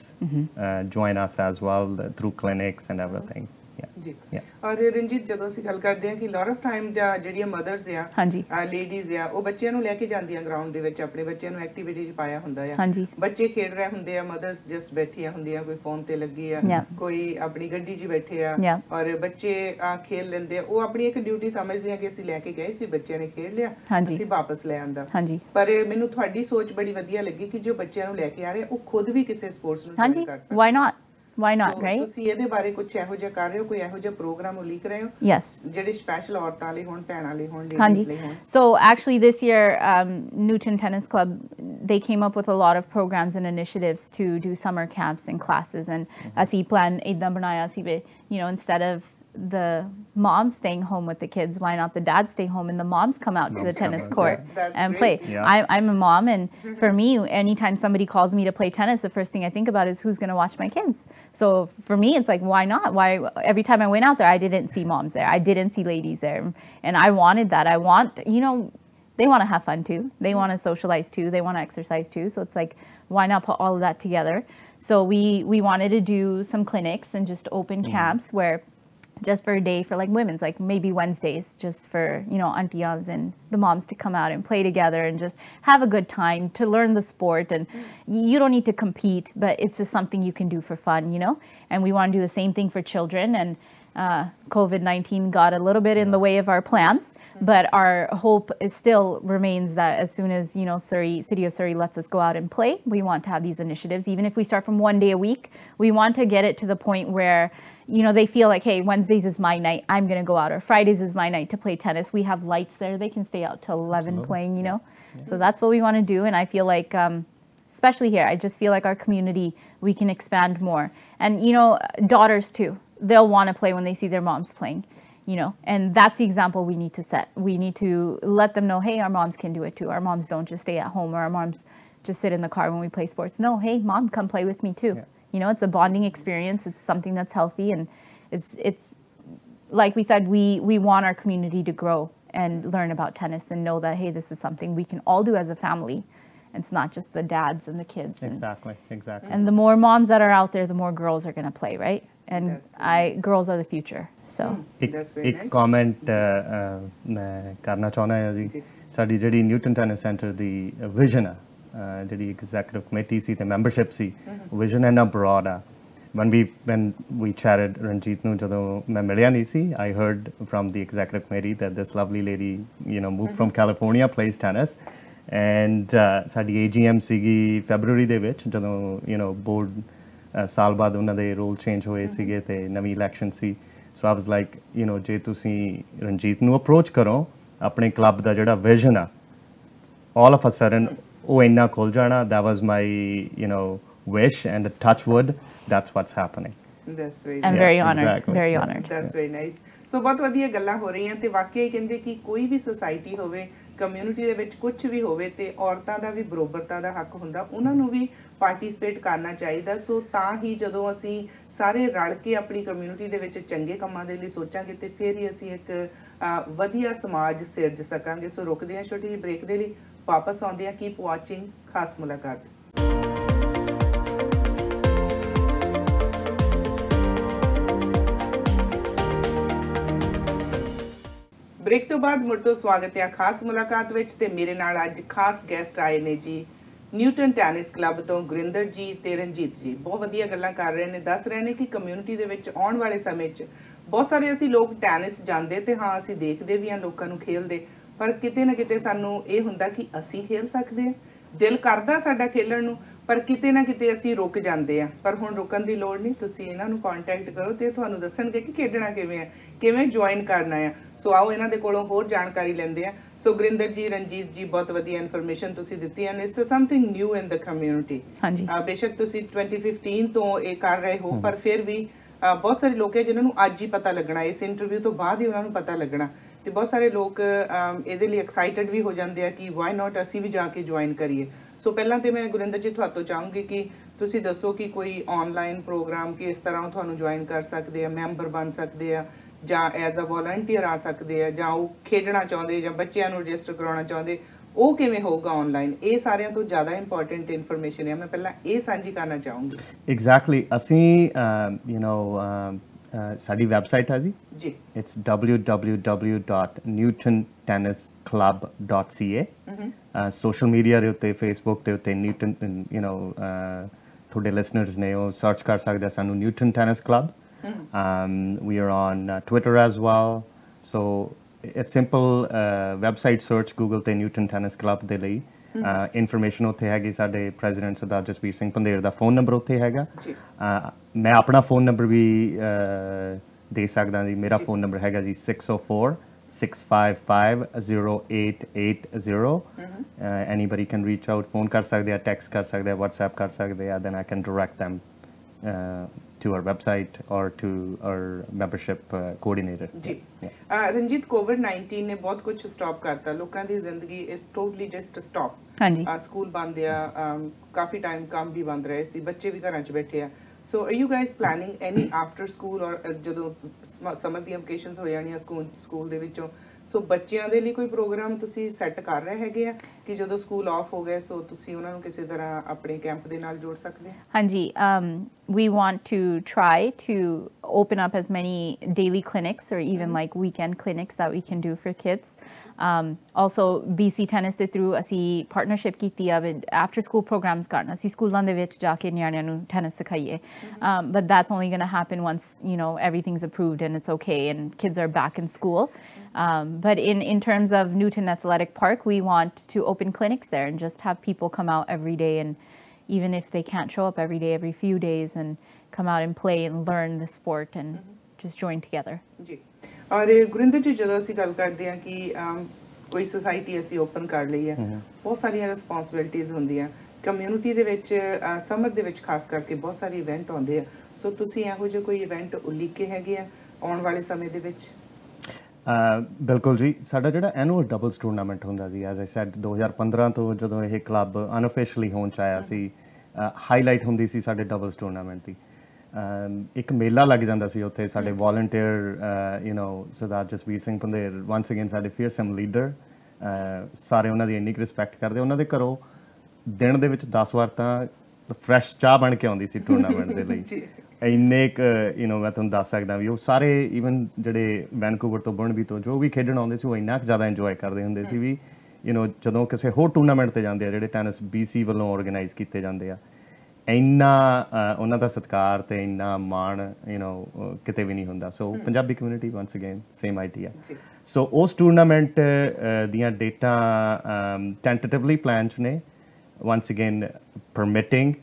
join us as well through clinics and everything. ਜੀ ਔਰ ਰਣਜੀਤ, ਜਦੋਂ ਅਸੀਂ ਗੱਲ ਕਰਦੇ ਹਾਂ ਕਿ ਲੋਟ ਆਫ ਟਾਈਮ ਜਿਹੜੀਆਂ ਮਦਰਸ ਆ, ਹਾਂਜੀ, ਲੇਡੀਜ਼ ਆ, ਉਹ ਬੱਚਿਆਂ ਨੂੰ ਲੈ ਕੇ ਜਾਂਦੀਆਂ ਗਰਾਊਂਡ ਦੇ ਵਿੱਚ, ਆਪਣੇ ਬੱਚਿਆਂ ਨੂੰ ਐਕਟੀਵਿਟੀ 'ਚ ਪਾਇਆ ਹੁੰਦਾ ਆ। ਹਾਂਜੀ, ਬੱਚੇ ਖੇਡ ਰਹੇ ਹੁੰਦੇ ਆ, ਮਦਰਸ ਜਸਟ ਬੈਠੀਆਂ ਹੁੰਦੀਆਂ, ਕੋਈ ਫੋਨ ਤੇ ਲੱਗੀ ਆ, ਕੋਈ ਆਪਣੀ ਗੱਡੀ 'ਚ ਬੈਠੇ ਆ, ਔਰ ਬੱਚੇ ਖੇਡ ਲੈਂਦੇ ਆ। ਉਹ ਆਪਣੀ ਇੱਕ ਡਿਊਟੀ ਸਮਝਦੇ ਆ ਕਿ ਅਸੀਂ ਲੈ ਕੇ ਗਏ ਸੀ, ਬੱਚਿਆਂ ਨੇ ਖੇਡ ਲਿਆ, ਅਸੀਂ ਵਾਪਸ ਲੈ ਆਂਦਾ। ਪਰ ਮੈਨੂੰ ਤੁਹਾਡੀ ਸੋਚ ਬੜੀ ਵਧੀਆ ਲੱਗੀ ਕਿ ਜੋ ਬੱਚਿਆਂ ਨੂੰ ਲੈ ਕੇ ਆ ਰਹੇ ਉਹ ਖੁਦ ਵੀ ਕਿਸੇ ਸਪੋਰਟਸ ਨੂੰ ਜੁਆਇਨ ਕਰ ਸਕਦੇ। Why not, right? ਤੁਸੀਂ ਇਹਦੇ ਬਾਰੇ ਕੁਝ ਇਹੋ ਜਿਹਾ ਕਰ ਰਹੇ ਹੋ, ਕੋਈ ਇਹੋ ਜਿਹਾ ਪ੍ਰੋਗਰਾਮ ਉਲੀਕ ਰਹੇ ਹੋ? Yes. ਜਿਹੜੇ ਸਪੈਸ਼ਲ ਔਰਤਾਂ ਲਈ ਹੋਣ, ਭੈਣਾਂ ਲਈ ਹੋਣ, ਲੇਡੀਜ਼ ਲਈ ਹੋਣ? So actually this year, Newton Tennis Club, they came up with a lot of programs and initiatives to do summer camps and classes, and ਅਸੀਂ plan ਏਦਾਂ ਬਣਾਇਆ ਸੀ ਵੀ, instead of the moms staying home with the kids, why not the dads stay home and the moms come out to the tennis court and play? I'm a mom, and for me, anytime somebody calls me to play tennis, the first thing I think about is who's going to watch my kids. So for me, it's like, why not? Why every time I went out there, I didn't see moms there, I didn't see ladies there, and I wanted that. I want, they want to have fun too, they want to socialize too, they want to exercise too. So it's like, why not put all of that together? So we wanted to do some clinics and just open camps where just for a day for like women's, like maybe Wednesdays, just for aunties and the moms to come out and play together and just have a good time, to learn the sport. And you don't need to compete, but it's just something you can do for fun, and we want to do the same thing for children. And COVID-19 got a little bit in the way of our plans, but our hope is still remains that as soon as City of Surrey lets us go out and play, we want to have these initiatives. Even if we start from 1 day a week, we want to get it to the point where they feel like, hey, Wednesdays is my night, I'm going to go out, or Fridays is my night to play tennis. We have lights there, they can stay out till 11 playing, So that's what we want to do. And I feel like especially here, I just feel like our community, we can expand more. And daughters too, they'll want to play when they see their moms playing, and that's the example we need to set. We need to let them know, hey, our moms can do it too. Our moms don't just stay at home, or our moms just sit in the car when we play sports. No, hey, mom, come play with me too. It's a bonding experience. It's something that's healthy, and it's like we said, we want our community to grow and learn about tennis and know that, hey, this is something we can all do as a family. It's not just the dads and the kids. Exactly. And the more moms that are out there, the more girls are going to play, right? And girls are the future. So ਇੱਕ comment ਮੈਂ ਕਰਨਾ ਚਾਹੁੰਦਾ ਹਾਂ ਜੀ। ਸਾਡੀ ਜਿਹੜੀ Newton tennis centre ਦੀ vision ਆ, ਜਿਹੜੀ ਐਗਜ਼ੈਕਟਿਵ ਕਮੇਟੀ ਸੀ ਤੇ ਮੈਂਬਰਸ਼ਿਪ ਸੀ, ਵਿਜ਼ਨ ਇੰਨਾ ਬਰੋਡ ਆ। when we chatted, Ranjit nu jadon main milya nahi si, I heard from the executive committee that this lovely lady moved from California, plays tennis, and saadi AGM sigi February de vich jadon board saal baad unna de role change hoye sige te navi election si. So I was like, je tusi Ranjit nu approach karo apne club da jehda vision a, all of a sudden oh inna khul jana. That was my wish, and touch wood, that's what's happening. That's very I'm very honored. Exactly. Very honored. That's very nice. So ਬਹੁਤ ਵਧੀਆ ਗੱਲਾਂ ਹੋ ਰਹੀਆਂ ਤੇ ਵਾਕਿਆ ਹੀ ਕਹਿੰਦੇ ਕਿ ਕੋਈ ਵੀ ਸੁਸਾਇਟੀ ਹੋਵੇ, ਕਮਿਊਨਿਟੀ ਦੇ ਵਿੱਚ ਕੁਝ ਵੀ ਹੋਵੇ ਤੇ ਔਰਤਾਂ ਦਾ ਵੀ ਬਰਾਬਰਤਾ ਦਾ ਹੱਕ ਹੁੰਦਾ, ਉਹਨਾਂ ਨੂੰ ਵੀ ਪਾਰਟਿਸਿਪੇਟ ਕਰਨਾ ਚਾਹੀਦਾ। ਸੋ ਤਾਂ ਹੀ ਜਦੋਂ ਅਸੀਂ ਸਾਰੇ ਰਲ ਕੇ ਆਪਣੀ ਕਮਿਊਨਿਟੀ ਦੇ ਵਿੱਚ ਚੰਗੇ ਕੰਮਾਂ ਦੇ ਲਈ ਸੋਚਾਂਗੇ ਤੇ ਫਿਰ ਹੀ ਅਸੀਂ ਇੱਕ ਵਧੀਆ ਸਮਾਜ ਸਿਰਜ ਸਕਾਂਗੇ। ਸੋ ਰੁਕਦੇ ਹਾਂ ਛੋਟੀ ਜਿਹੀ ਬ੍ਰੇਕ ਦੇ ਲਈ, ਵਾਪਸ ਆਉਂਦੇ ਹਾਂ। ਕੀਪ ਵਾਚਿੰਗ ਖਾਸ ਮੁਲਾਕਾਤ। ਬ੍ਰੇਕ ਤੋਂ ਬਾਅਦ ਮੁੜ ਤੋਂ ਸਵਾਗਤ ਹੈ ਖਾਸ ਮੁਲਾਕਾਤ ਵਿੱਚ ਤੇ ਮੇਰੇ ਨਾਲ ਅੱਜ ਖਾਸ ਗੈਸਟ ਆਏ ਨੇ ਜੀ ਨਿਊਟਨ ਟੈਨਿਸ ਕਲੱਬ ਤੋਂ ਗੁਰਿੰਦਰ ਜੀ ਤੇ ਰਣਜੀਤ ਜੀ। ਬਹੁਤ ਵਧੀਆ ਗੱਲਾਂ ਕਰ ਰਹੇ ਨੇ, ਦੱਸ ਰਹੇ ਨੇ ਕਿ ਕਮਿਊਨਿਟੀ ਦੇ ਵਿੱਚ ਆਉਣ ਵਾਲੇ ਸਮੇਂ 'ਚ ਬਹੁਤ ਸਾਰੇ ਅਸੀਂ ਲੋਕ ਟੈਨਿਸ ਜਾਂਦੇ ਤੇ ਹਾਂ ਅਸੀਂ ਦੇਖਦੇ ਵੀ ਹਾਂ ਲੋਕਾਂ ਨੂੰ ਖੇਲਦੇ, ਪਰ ਕਿਤੇ ਨਾ ਕਿਤੇ ਸਾਨੂੰ ਇਹ ਹੁੰਦਾ ਕਿ ਅਸੀਂ ਖੇਲ ਸਕਦੇ ਹਾਂ, ਦਿਲ ਕਰਦਾ ਸਾਡਾ ਖੇਲਣ ਨੂੰ, ਪਰ ਕਿਤੇ ਨਾ ਕਿਤੇ ਅਸੀਂ ਰੁਕ ਜਾਂਦੇ ਆ। ਪਰ ਹੁਣ ਰੁਕਣ ਦੀ ਲੋੜ ਨਹੀਂ, ਤੁਸੀਂ ਇਹਨਾਂ ਨੂੰ ਕੰਟੈਕਟ ਕਰੋ ਤੇ ਤੁਹਾਨੂੰ ਦੱਸਣਗੇ ਕਿ ਖੇਡਣਾ ਕਿਵੇਂ ਆ, ਕਿਵੇਂ ਜੁਆਇਨ ਕਰਨਾ ਆ। ਸੋ ਆਓ ਇਹਨਾਂ ਦੇ ਕੋਲੋਂ ਹੋਰ ਜਾਣਕਾਰੀ ਲੈਂਦੇ ਆ। ਸੋ ਗੁਰਿੰਦਰ ਜੀ, ਰਣਜੀਤ ਜੀ, ਬਹੁਤ ਵਧੀਆ ਇਨਫੋਰਮੇਸ਼ਨ ਤੁਸੀਂ ਦਿੱਤੀ ਹੈ। It's something new in the community. ਹਾਂਜੀ, ਬੇਸ਼ੱਕ ਤੁਸੀਂ 2015 ਤੋਂ ਇਹ ਕਰ ਰਹੇ ਹੋ, ਪਰ ਫਿਰ ਵੀ ਬਹੁਤ ਸਾਰੇ ਲੋਕ ਹੈ ਜਿਨ੍ਹਾਂ ਨੂੰ ਅੱਜ ਹੀ ਪਤਾ ਲੱਗਣਾ, ਇਸ ਇੰਟਰਵਿਊ ਤੋਂ ਬਾਅਦ ਹੀ ਉਹਨਾਂ ਨੂੰ ਪਤਾ ਲੱਗਣਾ, ਤੇ ਬਹੁਤ ਸਾਰੇ ਲੋਕ ਇਹਦੇ ਲਈ ਐਕਸਾਈਟਡ ਵੀ ਹੋ ਜਾਂਦੇ ਆ ਕਿ ਵਾਈ ਨਾਟ ਅਸੀਂ ਵੀ ਜਾ ਕੇ ਜੁਆਇਨ ਕਰੀਏ। ਸੋ ਪਹਿਲਾਂ ਤੇ ਮੈਂ ਗੁਰਿੰਦਰ ਜੀ ਤੁਹਾਤੋਂ ਚਾਹੂੰਗੀ ਕਿ ਤੁਸੀਂ ਦੱਸੋ ਕਿ ਕੋਈ ਆਨਲਾਈਨ ਪ੍ਰੋਗਰਾਮ ਕਿਸ ਤਰ੍ਹਾਂ ਤੁਹਾਨੂੰ ਜੁਆਇਨ ਕਰ ਸਕਦੇ ਆ, ਮੈਂਬਰ ਬਣ ਸਕਦੇ ਆ, ਜਾਂ ਐਜ਼ ਅ ਵੋਲੰਟੀਅਰ ਆ ਸਕਦੇ ਆ, ਜਾਂ ਉਹ ਖੇਡਣਾ ਚਾਹੁੰਦੇ ਜਾਂ ਬੱਚਿਆਂ ਨੂੰ ਰਜਿਸਟਰ ਕਰਾਉਣਾ ਚਾਹੁੰਦੇ, ਉਹ ਕਿਵੇਂ ਹੋਊਗਾ ਆਨਲਾਈਨ? ਇਹ ਸਾਰਿਆਂ ਤੋਂ ਜ਼ਿਆਦਾ ਇੰਪੋਰਟੈਂਟ ਇਨਫੋਰਮੇਸ਼ਨ ਹੈ, ਮੈਂ ਪਹਿਲਾਂ ਇਹ ਸਾਂਝੀ ਕਰਨਾ ਚਾਹੂੰਗੀ। ਐਗਜ਼ੈਕਟਲੀ, ਅਸੀਂ ਸਾਡੀ ਵੈਬਸਾਈਟ ਹੈ ਜੀ, it's www.newtontennisclub.ca। ਸੋਸ਼ਲ ਮੀਡੀਆ ਦੇ ਉੱਤੇ, ਫੇਸਬੁੱਕ ਦੇ ਉੱਤੇ ਨਿਊਟਨ, ਤੁਹਾਡੇ ਲਿਸਨਰਸ ਨੇ ਉਹ ਸਰਚ ਕਰ ਸਕਦੇ ਆ ਸਾਨੂੰ, Newton tennis club. We are on Twitter as well, so it's simple, website search Google ਤੇ ਨਿਊਟਨ ਟੈਨਿਸ ਕਲੱਬ ਦੇ ਲਈ। ਇਨਫੋਰਮੇਸ਼ਨ ਉੱਥੇ ਹੈਗੀ, ਸਾਡੇ ਪ੍ਰੈਜ਼ੀਡੈਂਟ ਸਰਦਾਰ ਜਸਵੀਰ ਸਿੰਘ ਪੰਧੇਰ ਦਾ ਫੋਨ ਨੰਬਰ ਉੱਥੇ ਹੈਗਾ। ਮੈਂ ਆਪਣਾ ਫੋਨ ਨੰਬਰ ਵੀ ਦੇ ਸਕਦਾ ਜੀ, ਮੇਰਾ ਫੋਨ ਨੰਬਰ ਹੈਗਾ ਜੀ 604-655-0880। Anybody can reach out, phone ਕਰ ਸਕਦੇ ਆ, ਟੈਕਸਟ ਕਰ ਸਕਦੇ ਆ, WhatsApp ਕਰ ਸਕਦੇ ਆ, then I can direct them to our website or to our membership coordinator. ਜੀ ਰਣਜੀਤ, COVID-19 ਨੇ ਬਹੁਤ ਕੁਝ ਸਟਾਪ ਕਰਤਾ, ਲੋਕਾਂ ਦੀ ਜ਼ਿੰਦਗੀ ਇਸ ਟੋਟਲੀ ਜਸਟ ਸਟਾਪ। ਹਾਂਜੀ, ਸਕੂਲ ਬੰਦ ਆ, ਕਾਫੀ ਟਾਈਮ ਕੰਮ ਵੀ ਬੰਦ ਰਹੇ ਸੀ, ਬੱਚੇ ਵੀ ਘਰਾਂ 'ਚ ਬੈਠੇ ਆ। So are you guys planning any after school, ਔਰ ਜਦੋਂ ਸਮਰ ਦੀਆਂ ਵਕੇਸ਼ਨਸ ਹੋ ਜਾਣੀਆਂ ਸਕੂਲ ਦੇ ਵਿੱਚੋਂ, ਸੋ ਬੱਚਿਆਂ ਦੇ ਲਈ ਕੋਈ ਪ੍ਰੋਗਰਾਮ ਤੁਸੀਂ ਸੈੱਟ ਕਰ ਰਹੇ ਹੈਗੇ ਆ ਕਿ ਜਦੋਂ ਸਕੂਲ ਆਫ ਹੋ ਗਏ ਸੋ ਤੁਸੀਂ ਉਹਨਾਂ ਨੂੰ ਕਿਸੇ ਤਰ੍ਹਾਂ ਆਪਣੇ ਕੈਂਪ ਦੇ ਨਾਲ ਜੋੜ ਸਕਦੇ ਆ? ਹਾਂਜੀ, we want to try to open up as many daily clinics or even like weekend clinics that we can do for kids. Also BC Tennis ਦੇ through ਅਸੀਂ partnership ਕੀਤੀ ਆ with after school programs ਕਰਨਾ, ਅਸੀਂ ਸਕੂਲਾਂ ਦੇ ਵਿੱਚ ਜਾ ਕੇ ਨਿਆਣਿਆਂ ਨੂੰ ਟੈਨਿਸ ਸਿਖਾਈਏ, but that's only going to happen once everything's approved and it's okay and kids are back in school. But in terms of Newton Athletic Park, we want to open clinics there and just have people come out every day, and even if they can't show up every day, every few days, and come out and play and learn the sport and just join together. ਜੀ, ਔਰ ਗੁਰਿੰਦਰ ਜੀ, ਜਦੋਂ ਅਸੀਂ ਗੱਲ ਕਰਦੇ ਹਾਂ ਕਿ ਕੋਈ ਸੁਸਾਇਟੀ ਅਸੀਂ ਓਪਨ ਕਰ ਲਈ ਹੈ, ਬਹੁਤ ਸਾਰੀਆਂ ਰਿਸਪੌਂਸਿਬਿਲਿਟੀਜ਼ ਹੁੰਦੀਆਂ ਕਮਿਊਨਿਟੀ ਦੇ ਵਿੱਚ, ਸਮਰ ਦੇ ਵਿੱਚ ਖਾਸ ਕਰਕੇ ਬਹੁਤ ਸਾਰੇ ਇਵੈਂਟ ਆਉਂਦੇ ਆ, ਸੋ ਤੁਸੀਂ ਇਹੋ ਜਿਹੇ ਕੋਈ ਇਵੈਂਟ ਉਲੀਕੇ ਹੈਗੇ ਆ ਆਉਣ ਵਾਲੇ ਸਮੇਂ ਦੇ ਵਿੱਚ? ਬਿਲਕੁਲ ਜੀ, ਸਾਡਾ ਜਿਹੜਾ ਐਨੂਅਲ ਡਬਲਸ ਟੂਰਨਾਮੈਂਟ ਹੁੰਦਾ ਜੀ, ਐਜ਼ ਆਈ ਸੈਡ 2015 ਤੋਂ ਜਦੋਂ ਇਹ ਕਲੱਬ ਅਨਅਫੀਸ਼ੀਅਲੀ ਹੋਣ 'ਚ ਆਇਆ ਸੀ, ਹਾਈਲਾਈਟ ਹੁੰਦੀ ਸੀ ਸਾਡੇ ਡਬਲਸ ਟੂਰਨਾਮੈਂਟ ਦੀ। ਇੱਕ ਮੇਲਾ ਲੱਗ ਜਾਂਦਾ ਸੀ ਉੱਥੇ, ਸਾਡੇ volunteer Sardar Jasvir Singh Pandher, once again ਸਾਡੇ ਫੀਅਰਸਮ ਲੀਡਰ, ਸਾਰੇ ਉਹਨਾਂ ਦੀ ਇੰਨੀ ਕੁ ਰਿਸਪੈਕਟ ਕਰਦੇ। ਉਹਨਾਂ ਦੇ ਘਰੋਂ ਦਿਨ ਦੇ ਵਿੱਚ 10 ਵਾਰ ਤਾਂ ਫਰੈਸ਼ ਚਾਹ ਬਣ ਕੇ ਆਉਂਦੀ ਸੀ ਟੂਰਨਾਮੈਂਟ ਦੇ ਲਈ। ਇੰਨੇ ਕੁ ਮੈਂ ਤੁਹਾਨੂੰ ਦੱਸ ਸਕਦਾ ਵੀ ਉਹ ਸਾਰੇ ਈਵਨ ਜਿਹੜੇ ਵੈਨਕੂਵਰ ਤੋਂ ਬਰਨਬੀ ਤੋਂ ਜੋ ਵੀ ਖੇਡਣ ਆਉਂਦੇ ਸੀ, ਉਹ ਇੰਨਾ ਕੁ ਜ਼ਿਆਦਾ ਇੰਜੋਏ ਕਰਦੇ ਹੁੰਦੇ ਸੀ ਵੀ ਜਦੋਂ ਕਿਸੇ ਹੋਰ ਟੂਰਨਾਮੈਂਟ ਤੇ ਜਾਂਦੇ ਆ ਜਿਹੜੇ ਟੈਨਿਸ BC ਵੱਲੋਂ ਆਰਗੇਨਾਈਜ਼ ਕੀਤੇ ਜਾਂਦੇ ਆ, ਇੰਨਾ ਉਹਨਾਂ ਦਾ ਸਤਿਕਾਰ ਤੇ ਇੰਨਾ ਮਾਣ ਕਿਤੇ ਵੀ ਨਹੀਂ ਹੁੰਦਾ। So Punjabi community once again same idea. So ਉਸ ਟੂਰਨਾਮੈਂਟ ਦੀਆਂ ਡੇਟਾਂ ਟੈਂਟੇਟਿਵਲੀ ਪਲਾਨ 'ਚ ਨੇ, once again permitting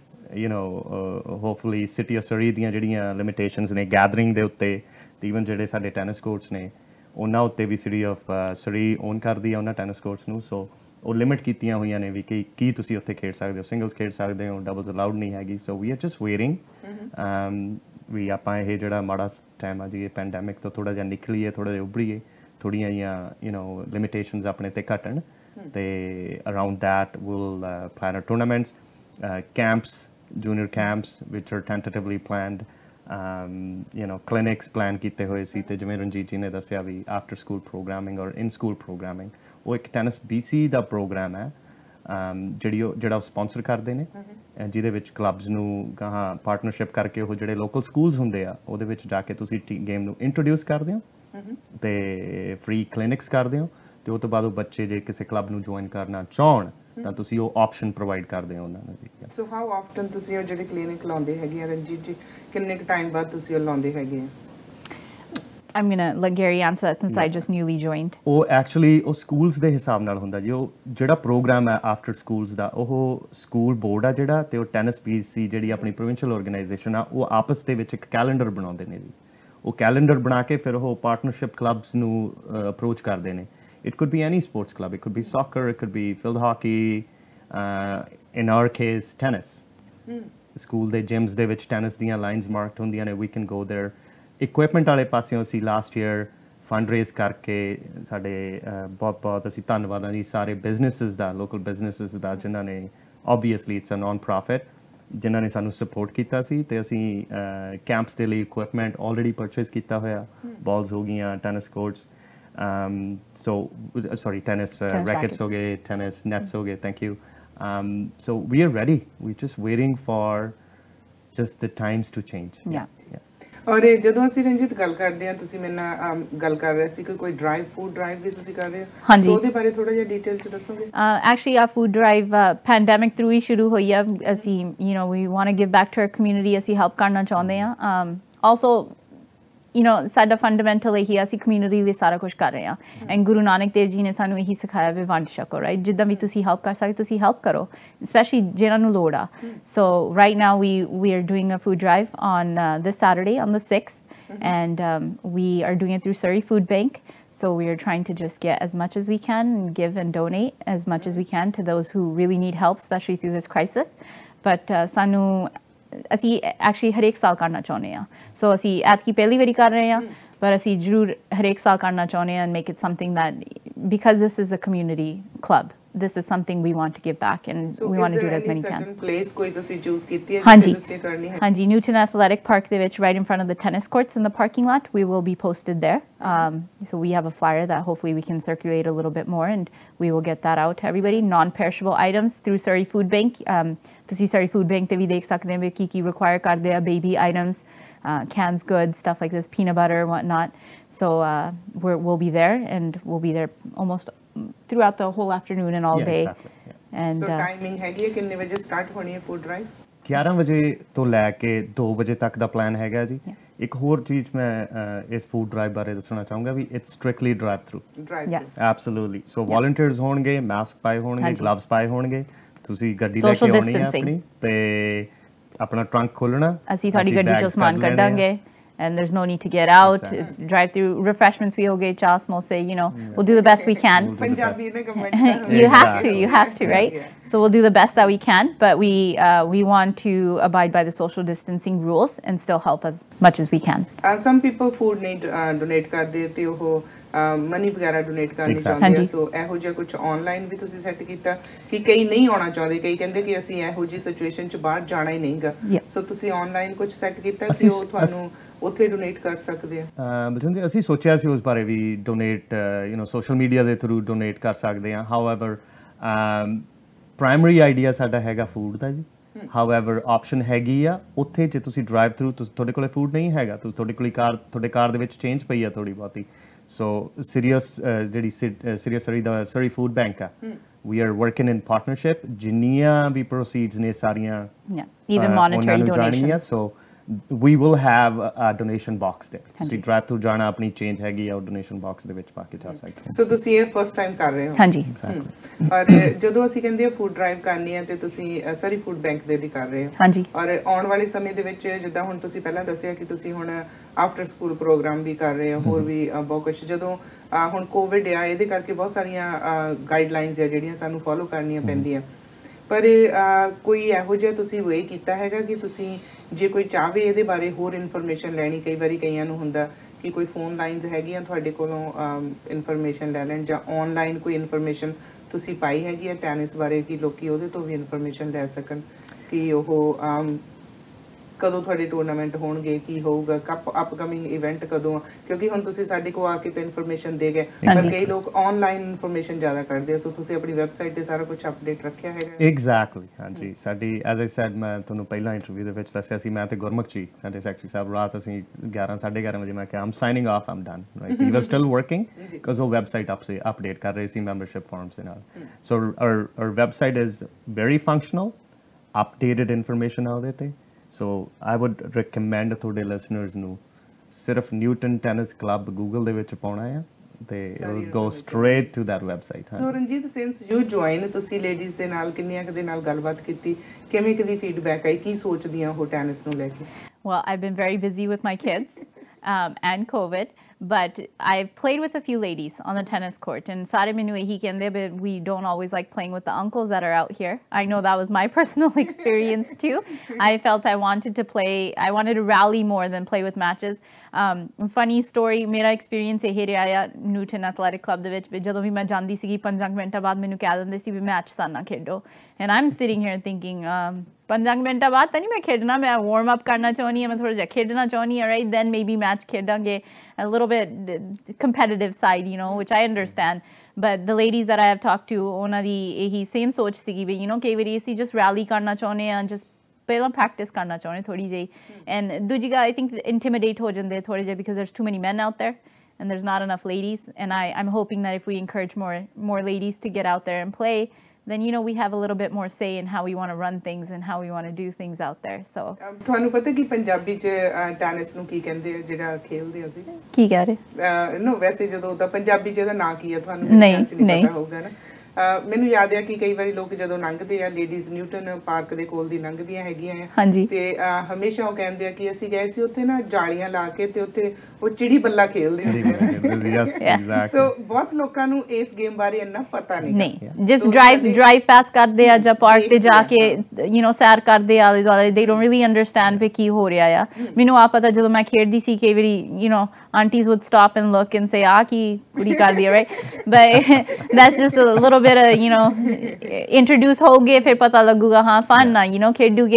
hopefully city of Surrey ਦੀਆਂ ਜਿਹੜੀਆਂ ਲਿਮਿਟੇਸ਼ਨਸ ਨੇ ਗੈਦਰਿੰਗ ਦੇ ਉੱਤੇ, ਈਵਨ ਜਿਹੜੇ ਸਾਡੇ ਟੈਨਿਸ ਕੋਰਟਸ ਨੇ ਉਹਨਾਂ ਉੱਤੇ ਵੀ ਸਿਟੀ ਆਫ ਸਰੀ ਓਨ ਕਰਦੀ ਆ ਉਹਨਾਂ ਟੈਨਿਸ ਕੋਰਟਸ ਨੂੰ। ਸੋ ਉਹ ਲਿਮਿਟ ਕੀਤੀਆਂ ਹੋਈਆਂ ਨੇ ਵੀ ਕਿ ਕੀ ਤੁਸੀਂ ਉੱਥੇ ਖੇਡ ਸਕਦੇ ਹੋ, ਸਿੰਗਲਸ ਖੇਡ ਸਕਦੇ ਹੋ, ਡਬਲਸ ਅਲਾਉਡ ਨਹੀਂ ਹੈਗੀ। So we are just waiting ਵੀ ਆਪਾਂ ਇਹ ਜਿਹੜਾ ਮਾੜਾ ਟਾਈਮ ਆ ਜੀ, ਇਹ ਪੈਂਡੈਮਿਕ ਤੋਂ ਥੋੜ੍ਹਾ ਜਿਹਾ ਨਿਕਲੀਏ, ਥੋੜ੍ਹਾ ਜਿਹਾ ਉੱਭਰੀਏ, ਥੋੜ੍ਹੀਆਂ ਜਿਹੀਆਂ ਲਿਮਿਟੇਸ਼ਨਸ ਆਪਣੇ 'ਤੇ ਘਟਣ, ਅਤੇ around that will plan are tournaments, camps, junior camps which are tentatively planned, clinics plan ਕੀਤੇ ਹੋਏ ਸੀ। ਤੇ ਜਿਵੇਂ ਰਣਜੀਤ ਜੀ ਨੇ ਦੱਸਿਆ ਵੀ ਆਫਟਰ ਸਕੂਲ ਪ੍ਰੋਗਰਾਮਿੰਗ ਔਰ ਇਨ ਸਕੂਲ ਪ੍ਰੋਗਰਾਮਿੰਗ, ਉਹ ਇੱਕ ਟੈਨਿਸ BC ਦਾ ਪ੍ਰੋਗਰਾਮ ਹੈ ਜਿਹੜਾ ਉਹ ਸਪਾਂਸਰ ਕਰਦੇ ਨੇ, ਜਿਹਦੇ ਵਿੱਚ ਕਲੱਬਸ ਨੂੰ ਗਾਹਾਂ ਪਾਰਟਨਰਸ਼ਿਪ ਕਰਕੇ ਉਹ ਜਿਹੜੇ ਲੋਕਲ ਸਕੂਲਸ ਹੁੰਦੇ ਆ ਉਹਦੇ ਵਿੱਚ ਜਾ ਕੇ ਤੁਸੀਂ ਗੇਮ ਨੂੰ ਇੰਟਰੋਡਿਊਸ ਕਰਦੇ ਹੋ ਅਤੇ ਫ੍ਰੀ ਕਲੀਨਿਕਸ ਕਰਦੇ ਹੋ, ਅਤੇ ਉਹ ਤੋਂ ਬਾਅਦ ਉਹ ਬੱਚੇ ਜੇ ਕਿਸੇ ਕਲੱਬ ਨੂੰ ਜੁਆਇਨ ਕਰਨਾ ਚਾਹੁਣ ਤਾਂ ਤੁਸੀਂ ਉਹ ਆਪਸ਼ਨ ਪ੍ਰੋਵਾਈਡ ਕਰਦੇ ਹੋ ਉਹਨਾਂ ਨੂੰ। ਸੋ ਹਾਊ ਆਫਟਨ ਤੁਸੀਂ ਉਹ ਜਿਹੜੇ ਕਲੀਨਿਕ ਲਾਉਂਦੇ ਹੈਗੇ ਆ ਰਣਜੀਤ ਜੀ, ਕਿੰਨੇ ਕੁ ਟਾਈਮ ਬਾਅਦ ਤੁਸੀਂ ਉਹ ਲਾਉਂਦੇ ਹੈਗੇ ਆ? I'm going to let Gary answer that since I just newly joined. ਉਹ ਐਕਚੁਅਲੀ ਉਹ ਸਕੂਲਸ ਦੇ ਹਿਸਾਬ ਨਾਲ ਹੁੰਦਾ ਜੀ। ਉਹ ਜਿਹੜਾ ਪ੍ਰੋਗਰਾਮ ਹੈ ਆਫਟਰ ਸਕੂਲਸ ਦਾ, ਉਹ ਸਕੂਲ ਬੋਰਡ ਆ ਜਿਹੜਾ, ਅਤੇ ਉਹ ਟੈਨਿਸ BC ਜਿਹੜੀ ਆਪਣੀ ਪ੍ਰੋਵਿੰਸ਼ੀਅਲ ਆਰਗੇਨਾਈਜੇਸ਼ਨ ਆ, ਉਹ ਆਪਸ ਦੇ ਵਿੱਚ ਇੱਕ ਕੈਲੰਡਰ ਬਣਾਉਂਦੇ ਨੇ ਜੀ। ਉਹ ਕੈਲੰਡਰ ਬਣਾ ਕੇ ਫਿਰ ਉਹ ਪਾਰਟਨਰਸ਼ਿਪ ਕਲੱਬਸ ਨੂੰ ਅਪਰੋਚ ਕਰਦੇ ਨੇ। It could be any sports club. It could be soccer. It could be field hockey. In our case, tennis. School ਦੇ gyms ਦੇ ਵਿੱਚ tennis ਦੀਆਂ lines marked ਹੁੰਦੀਆਂ ਨੇ. We can go there. Equipment ਵਾਲੇ ਪਾਸਿਓਂ ਅਸੀਂ last year fund raise ਕਰਕੇ ਸਾਡੇ ਬਹੁਤ ਅਸੀਂ ਧੰਨਵਾਦ ਹਾਂ ਜੀ ਸਾਰੇ businesses ਦਾ, local businesses ਦਾ, ਜਿਨ੍ਹਾਂ ਨੇ obviously it's a non-profit, ਜਿਨ੍ਹਾਂ ਨੇ ਸਾਨੂੰ ਸਪੋਰਟ ਕੀਤਾ ਸੀ ਤੇ ਅਸੀਂ ਕੈਂਪਸ ਦੇ ਲਈ ਇਕਵਿਪਮੈਂਟ ਆਲਰੇਡੀ ਪਰਚੇਸ ਕੀਤਾ ਹੋਇਆ ਬਾਲਸ ਹੋ ਗਈਆਂ ਟੈਨਿਸ ਕੋਰਟਸ ਟੈਨਿਸ ਰੈਕੇਟਸ ਹੋ ਗਏ ਟੈਨਿਸ ਨੈਟਸ ਹੋ ਗਏ thank you so we are ready we're just waiting for just the times to change ਔਰ ਜਦੋਂ ਅਸੀਂ ਰਣਜੀਤ ਗੱਲ ਕਰਦੇ ਹਾਂ ਤੁਸੀਂ ਮੇਰੇ ਨਾਲ ਗੱਲ ਕਰ ਰਹੇ ਸੀ ਕਿ ਕੋਈ ਫੂਡ ਡਰਾਈਵ ਵੀ ਤੁਸੀਂ ਕਰ ਰਹੇ ਹੋ ਸੋ ਉਹਦੇ ਬਾਰੇ ਥੋੜਾ ਜਿਹਾ ਡਿਟੇਲ ਚ ਦੱਸੋਗੇ actually our food drive pandemic through ਹੀ ਸ਼ੁਰੂ ਹੋਈ ਆ ਅਸੀਂ we want to give back to our community ਅਸੀਂ help ਕਰਨਾ ਚਾਹੁੰਦੇ ਆ also ਸਾਡਾ ਫੰਡਾਮੈਂਟਲ ਇਹੀ ਅਸੀਂ ਕਮਿਊਨਿਟੀ ਲਈ ਸਾਰਾ ਕੁਝ ਕਰ ਰਹੇ ਹਾਂ ਐਂਡ ਗੁਰੂ ਨਾਨਕ ਦੇਵ ਜੀ ਨੇ ਸਾਨੂੰ ਇਹੀ ਸਿਖਾਇਆ ਵੀ ਵੰਡ ਛਕੋ ਰਾਈਟ ਜਿੱਦਾਂ ਵੀ ਤੁਸੀਂ ਹੈਲਪ ਕਰ ਸਕਦੇ ਤੁਸੀਂ ਹੈਲਪ ਕਰੋ ਸਪੈਸ਼ਲੀ ਜਿਹਨਾਂ ਨੂੰ ਲੋੜ ਆ so right now we are doing a food drive on this Saturday on the 6th and we are doing it through Surrey Food Bank so we are trying to just get as much as we can and give and donate as much as we can to those who really need help especially through this crisis but ਸਾਨੂੰ ਅਸੀਂ actually ਹਰੇਕ ਸਾਲ ਕਰਨਾ ਚਾਹੁੰਦੇ ਹਾਂ ਸੋ ਅਸੀਂ ਐਤਕੀ ਪਹਿਲੀ ਵਾਰੀ ਕਰ ਰਹੇ ਹਾਂ ਪਰ ਅਸੀਂ ਜ਼ਰੂਰ ਹਰੇਕ ਸਾਲ ਕਰਨਾ ਚਾਹੁੰਦੇ ਹਾਂ and make it something that because this is a community club this is something we want to give back and we want to do it as many can place ਕੋਈ ਤੁਸੀਂ ਚੂਜ਼ ਕੀਤੀ ਹੈ ਹਾਂਜੀ ਤੁਸੀਂ ਕਰਨੀ ਹੈ ਹਾਂਜੀ Newton Athletic Park ਦੇ ਵਿੱਚ right in front of the tennis courts in the parking lot we will be posted there so we have a flyer that hopefully we can circulate a little bit more and we will get that out to everybody non-perishable items through Surrey Food Bank ਤੁਸੀਂ Surrey Food Bank ਤੇ ਵੀ ਦੇਖ ਸਕਦੇ ਹੋ ਕੀ ਕੀ require ਕਰਦੇ ਆ baby items cans goods stuff like this peanut butter whatnot so we'll be there and we'll be there almost throughout the whole afternoon and all day exactly, and so timing ਹੈਗੀ ਹੈ ਕਿੰਨੇ ਵਜੇ start ਹੋਣੀ ਹੈ food drive 11 ਵਜੇ ਤੋਂ ਲੈ ਕੇ 2 ਵਜੇ ਤੱਕ ਦਾ ਪਲਾਨ ਹੈਗਾ ਜੀ ਇੱਕ ਹੋਰ ਚੀਜ਼ ਮੈਂ ਇਸ ਫੂਡ ਡਰਾਈਵ ਬਾਰੇ ਦੱਸਣਾ ਚਾਹੂੰਗਾ ਵੀ it's strictly drive through yes absolutely so volunteers ਹੋਣਗੇ ਮਾਸਕ ਪਾਏ ਹੋਣਗੇ ਗਲਵਸ ਪਾਏ ਹੋਣਗੇ ਤੁਸੀਂ ਗੱਡੀ ਲੈ ਕੇ ਆਉਣੀ ਹੈ ਆਪਣੀ ਤੇ ਆਪਣਾ ਟਰੰਕ ਖੋਲਣਾ ਅਸੀਂ ਤੁਹਾਡੀ ਗੱਡੀ ਚੋਂ ਸਮਾਨ ਕੱਢਾਂਗੇ and there's no need to get out it's drive through refreshments we hoge cha samosa we'll do the best we can Punjabi ne comment you have to right so we'll do the best that we can but we want to abide by the social distancing rules and still help as much as we can some people food need donate ਕਰਦੇ ਤੇ ਉਹ money ਵਗੈਰਾ donate ਕਰਨੀ ਚਾਹੁੰਦੇ ਆ ਸੋ ਇਹੋ ਜਿਹਾ ਕੁਝ ਆਨਲਾਈਨ ਵੀ ਤੁਸੀਂ ਸੈੱਟ ਕੀਤਾ ਕਿ ਕਈ ਨਹੀਂ ਆਉਣਾ ਚਾਹੁੰਦੇ ਕਈ ਕਹਿੰਦੇ ਕਿ ਅਸੀਂ ਇਹੋ ਜਿਹੀ ਸਿਚੁਏਸ਼ਨ 'ਚ ਬਾਹਰ ਜਾਣਾ ਹੀ ਨਹੀਂਗਾ ਸੋ ਤੁਸੀਂ ਆਨਲਾਈਨ ਕੁਝ ਸੈੱਟ ਕੀਤਾ ਕਿ ਉਹ ਤੁਹਾਨੂੰ ਉੱਥੇ ਡੋਨੇਟ ਕਰ ਸਕਦੇ ਆ ਬਲਜਿੰਦਰ ਜੀ ਅਸੀਂ ਸੋਚਿਆ ਸੀ ਉਸ ਬਾਰੇ ਵੀ ਡੋਨੇਟ ਸੋਸ਼ਲ ਮੀਡੀਆ ਦੇ ਥਰੂ ਡੋਨੇਟ ਕਰ ਸਕਦੇ ਆ ਹਾਊਐਵਰ ਪ੍ਰਾਇਮਰੀ ਆਈਡੀਆ ਸਾਡਾ ਹੈਗਾ ਫੂਡ ਦਾ ਜੀ ਹਾਊਐਵਰ ਆਪਸ਼ਨ ਹੈਗੀ ਆ ਉੱਥੇ ਜੇ ਤੁਸੀਂ ਡਰਾਈਵ ਥਰੂ ਤੁਹਾਡੇ ਕੋਲੇ ਫੂਡ ਨਹੀਂ ਹੈਗਾ ਤੁਹਾਡੇ ਕੋਲ ਤੁਹਾਡੇ ਕਾਰ ਦੇ ਵਿੱਚ ਚੇਂਜ ਪਈ ਆ ਥੋੜੀ ਬਹੁਤੀ ਸੋ ਸੀਰੀਅਸ ਜਿਹੜੀ ਸੀਰੀਅਸ ਸਰੀ ਫੂਡ ਬੈਂਕ ਆ we are working in partnership ਜਿੰਨੀਆਂ ਵੀ ਪ੍ਰੋਸੀਡਸ ਨੇ ਸਾਰੀਆਂ even monetary donations so we will have a donation box there ਤੁਸੀਂ ਡਰਾਈਵ ਥਰੂ ਜਾਣਾ ਆਪਣੀ ਚੇਂਜ ਹੈਗੀ ਆ ਉਹ ਡੋਨੇਸ਼ਨ ਬਾਕਸ ਦੇ ਵਿੱਚ ਪਾ ਕੇ ਜਾ ਸਕਦੇ ਹੋ ਸੋ ਤੁਸੀਂ ਇਹ ਫਸਟ ਟਾਈਮ ਕਰ ਰਹੇ ਹੋ ਹਾਂਜੀ ਔਰ ਜਦੋਂ ਅਸੀਂ ਕਹਿੰਦੇ ਆ ਫੂਡ ਡਰਾਈਵ ਕਰਨੀ ਹੈ ਤੇ ਤੁਸੀਂ ਸਰੀ ਫੂਡ ਬੈਂਕ ਦੇ ਲਈ ਕਰ ਰਹੇ ਹੋ ਹਾਂਜੀ ਔਰ ਆਉਣ ਵਾਲੇ ਸਮੇਂ ਦੇ ਵਿੱਚ ਜਿੱਦਾਂ ਹੁਣ ਤੁਸੀਂ ਪਹਿਲਾਂ ਦੱਸਿਆ ਕਿ ਤੁਸੀਂ ਹੁਣ ਆਫਟਰ ਸਕੂਲ ਪ੍ਰੋਗਰਾਮ ਵੀ ਕਰ ਰਹੇ ਹੋ ਹੋਰ ਵੀ ਬਹੁਤ ਕੁਝ ਜਦੋਂ ਹੁਣ ਕੋਵਿਡ ਆ ਇਹਦੇ ਕਰਕੇ ਬਹੁਤ ਸਾਰੀਆਂ ਗਾਈਡਲਾਈਨਸ ਆ ਜਿਹੜੀਆਂ ਸਾਨੂੰ ਫੋਲੋ ਕਰਨੀਆਂ ਪੈਂਦੀਆਂ ਪਰ ਕੋਈ ਇਹੋ ਜਿਹਾ ਤੁਸੀਂ ਵੇ ਕੀਤਾ ਹੈਗਾ ਕਿ ਤੁਸੀਂ ਜੇ ਕੋਈ ਚਾਹਵੇ ਇਹਦੇ ਬਾਰੇ ਹੋਰ ਇਨਫੋਰਮੇਸ਼ਨ ਲੈਣੀ ਕਈ ਵਾਰੀ ਕਈਆਂ ਨੂੰ ਹੁੰਦਾ ਕਿ ਕੋਈ ਫੋਨ ਲਾਈਨਸ ਹੈਗੀਆਂ ਤੁਹਾਡੇ ਕੋਲੋਂ ਇਨਫੋਰਮੇਸ਼ਨ ਲੈ ਲੈਣ ਜਾਂ ਆਨਲਾਈਨ ਕੋਈ ਇਨਫੋਰਮੇਸ਼ਨ ਤੁਸੀਂ ਪਾਈ ਹੈਗੀ ਹੈ ਟੈਨਿਸ ਬਾਰੇ ਕਿ ਲੋਕੀ ਉਹਦੇ ਤੋਂ ਵੀ ਇਨਫੋਰਮੇਸ਼ਨ ਲੈ ਸਕਣ ਕਿ ਉਹ ਕਦੋਂ ਤੁਹਾਡੇ ਟੂਰਨਾਮੈਂਟ ਹੋਣਗੇ ਕੀ ਹੋਊਗਾ ਅਪਕਮਿੰਗ ਇਵੈਂਟ ਕਦੋਂ ਕਿਉਂਕਿ ਹੁਣ ਤੁਸੀਂ ਸਾਡੇ ਕੋਲ ਆ ਕੇ ਤਾਂ ਇਨਫੋਰਮੇਸ਼ਨ ਦੇ ਗਏ ਪਰ ਕਈ ਲੋਕ ਆਨਲਾਈਨ ਇਨਫੋਰਮੇਸ਼ਨ ਜ਼ਿਆਦਾ ਕਰਦੇ ਆ ਸੋ ਤੁਸੀਂ ਆਪਣੀ ਵੈਬਸਾਈਟ ਤੇ ਸਾਰਾ ਕੁਝ ਅਪਡੇਟ ਰੱਖਿਆ ਹੈਗਾ ਐਗਜ਼ੈਕਟਲੀ ਹਾਂਜੀ ਸਾਡੀ ਐਜ਼ ਆਈ ਸੈਡ ਮੈਂ ਤੁਹਾਨੂੰ ਪਹਿਲਾਂ ਇੰਟਰਵਿਊ ਦੇ ਵਿੱਚ ਦੱਸਿਆ ਸੀ ਮੈਂ ਤੇ ਗੁਰਮੁਖ ਜੀ ਸਾਡੇ ਸੈਕਟਰੀ ਸਾਹਿਬ ਰਾਤ ਅਸੀਂ 11:30 ਵਜੇ ਮੈਂ ਕਿਹਾ I'm signing off I'm done right we were still working because ਉਹ ਵੈਬਸਾਈਟ ਅਪਡੇਟ ਕਰ ਰਹੇ ਸੀ ਮੈਂਬਰਸ਼ਿਪ ਫਾਰਮਸ ਦੇ ਨਾਲ so our website is very functional updated information ਆ ਉਹਦੇ ਤੇ So I would recommend ਤੁਹਾਡੇ listeners ਨੂੰ ਸਿਰਫ ਨਿਊਟਨ ਟੈਨਿਸ ਕਲੱਬ ਗੂਗਲ ਦੇ ਵਿੱਚ ਪਾਉਣਾ ਹੈ ਤੇ it will go straight to that website so Ranjit since you join ਤੁਸੀਂ ਲੇਡੀਜ਼ ਦੇ ਨਾਲ ਕਿੰਨੀਆਂ ਕਦੇ ਨਾਲ ਗੱਲਬਾਤ ਕੀਤੀ ਕਿਵੇਂ ਕਦੀ ਫੀਡਬੈਕ ਆਈ ਕੀ ਸੋਚਦੀਆਂ ਹੋ ਟੈਨਿਸ ਨੂੰ ਲੈ ਕੇ well I've been very busy with my kids and COVID But I've played with a few ladies on the tennis court, and sare menu ehi kende, but we don't always like playing with the uncles that are out here. I know that was my personal experience too. I felt I wanted to play, I wanted to rally more than play with matches. Funny story, mera experience ehi reha Newton Athletic Club de vich, ਜਦੋਂ ਵੀ ਮੈਂ ਜਾਂਦੀ ਸੀਗੀ 5 ਮਿੰਟਾਂ ਬਾਅਦ ਮੈਨੂੰ ਕਹਿ ਦਿੰਦੇ ਸੀ ਵੀ match ਸਾਨਾ ਖੇਡੋ, and I'm sitting here thinking 5 ਮਿੰਟਾਂ ਬਾਅਦ ਤਾਂ ਨਹੀਂ ਮੈਂ ਖੇਡਣਾ, ਮੈਂ ਵਾਰਮ ਅਪ ਕਰਨਾ ਚਾਹੁੰਦੀ ਹਾਂ, ਮੈਂ ਥੋੜਾ ਜਿਹਾ ਖੇਡਣਾ ਚਾਹੁੰਦੀ ਹਾਂ, right? Then maybe ਮੈਚ ਖੇਡਾਂਗੇ, a little bit competitive side, you know, which I understand. But the ladies that I have talked to, ਉਹਨਾਂ ਦੀ ਇਹੀ same ਸੋਚ ਸੀਗੀ ਵੀ, you know, ਕਈ ਵਾਰੀ ਅਸੀਂ just rally ਕਰਨਾ ਚਾਹੁੰਦੇ ਹਾਂ, just ਪਹਿਲਾਂ practice ਕਰਨਾ ਚਾਹੁੰਦੇ ਥੋੜੀ ਜਿਹੀ, and ਦੂਜੀ ਗੱਲ I think intimidate ਹੋ ਜਾਂਦੇ ਥੋੜੇ ਜਿਹੇ because there's too many men out there and there's not enough ladies, and I'm hoping that if we encourage more ladies to get out there and play, then you know we have a little bit more say in how we want to run things and how we want to do things out there. So ਤੁਹਾਨੂੰ ਪਤਾ ਕਿ ਪੰਜਾਬੀ ਚ tennis ਨੂੰ ਕੀ ਕਹਿੰਦੇ ਆ ਜਿਹੜਾ ਖੇਲਦੇ ਅਸੀਂ? ਕੀ ਕਹਿ ਰਹੇ? ਨੋ ਵੈਸੇ ਜਦੋਂ ਤਾਂ ਪੰਜਾਬੀ ਚ ਇਹਦਾ ਨਾਂ ਕੀ ਆ ਤੁਹਾਨੂੰ ਨਹੀਂ ਪਤਾ ਹੋਊਗਾ ਨਾ। ਮੈਨੂੰ ਯਾਦ ਆ ਕਿ ਕਈ ਵਾਰੀ ਲੋਕ ਜਦੋਂ ਲੰਘਦੇ ਆ, ਲੇਡੀਜ਼ ਨਿਊਟਨ ਪਾਰਕ ਦੇ ਕੋਲ ਦੀ ਲੰਘਦੀਆਂ ਹੈਗੀਆਂ ਆ, ਤੇ ਹਮੇਸ਼ਾ ਉਹ ਕਹਿੰਦੇ ਆ ਕਿ ਅਸੀਂ ਗਏ ਸੀ ਉੱਥੇ ਨਾ ਜਾਲੀਆਂ ਲਾ ਕੇ ਤੇ ਉੱਥੇ ਉਹ ਚਿੜੀ ਬੱਲਾ ਖੇਲਦੇ ਆ। ਸੋ ਬਹੁਤ ਲੋਕਾਂ ਨੂੰ ਇਸ ਗੇਮ ਬਾਰੇ ਇੰਨਾ ਪਤਾ ਨਹੀਂ, just drive past ਕਰਦੇ ਆ ਜਾਂ ਪਾਰਕ ਤੇ ਜਾ ਕੇ you know ਸੈਰ ਕਰਦੇ ਆਲੇ ਦੁਆਲੇ, they don't really understand ਵੀ ਕੀ ਹੋ ਰਿਹਾ ਆ। ਮੈਨੂੰ ਆ ਪਤਾ ਜਦੋਂ ਮੈਂ ਖੇਡਦੀ ਸੀ ਕਈ ਵਾਰੀ you know aunties would stop and look and say ah ki kudi kar diya, right? But that's just a little bit of you know introduce hoge fir pata laguga ha fun na you know kheduge,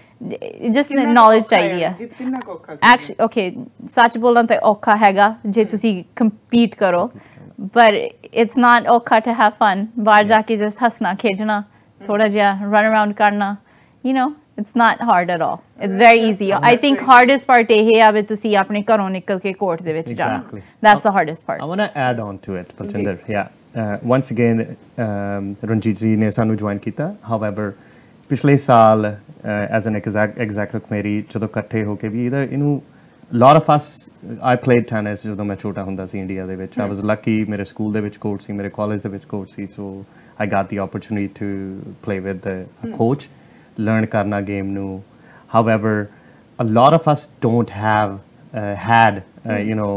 just knowledge chahiye hai actually. Okay, sach bolna ta okha hega je tusi compete karo, but it's not okha to have fun bahar ja ke just hasna khedna thoda ja run around karna, you know it's not hard at all, it's very easy. I think hardest part eh hai abe tusi apne gharo nikal ke court de vich jana, that's the hardest part. I want to add on to it, Baljinder. Once again Ranjit ji ne sanu join kita, however ਪਿਛਲੇ ਸਾਲ as an executive committee ਜਦੋਂ ਇਕੱਠੇ ਹੋ ਕੇ ਵੀ ਇਹਨੂੰ lot of us, I played tennis ਜਦੋਂ ਮੈਂ ਛੋਟਾ ਹੁੰਦਾ ਸੀ ਇੰਡੀਆ ਦੇ ਵਿੱਚ। I was lucky, ਮੇਰੇ ਸਕੂਲ ਦੇ ਵਿੱਚ ਕੋਰਟ ਸੀ, ਮੇਰੇ ਕਾਲਜ ਦੇ ਵਿੱਚ ਕੋਰਟ ਸੀ, so I got the opportunity to play with a coach, learn karna game nu. However, a lot of us don't have had you know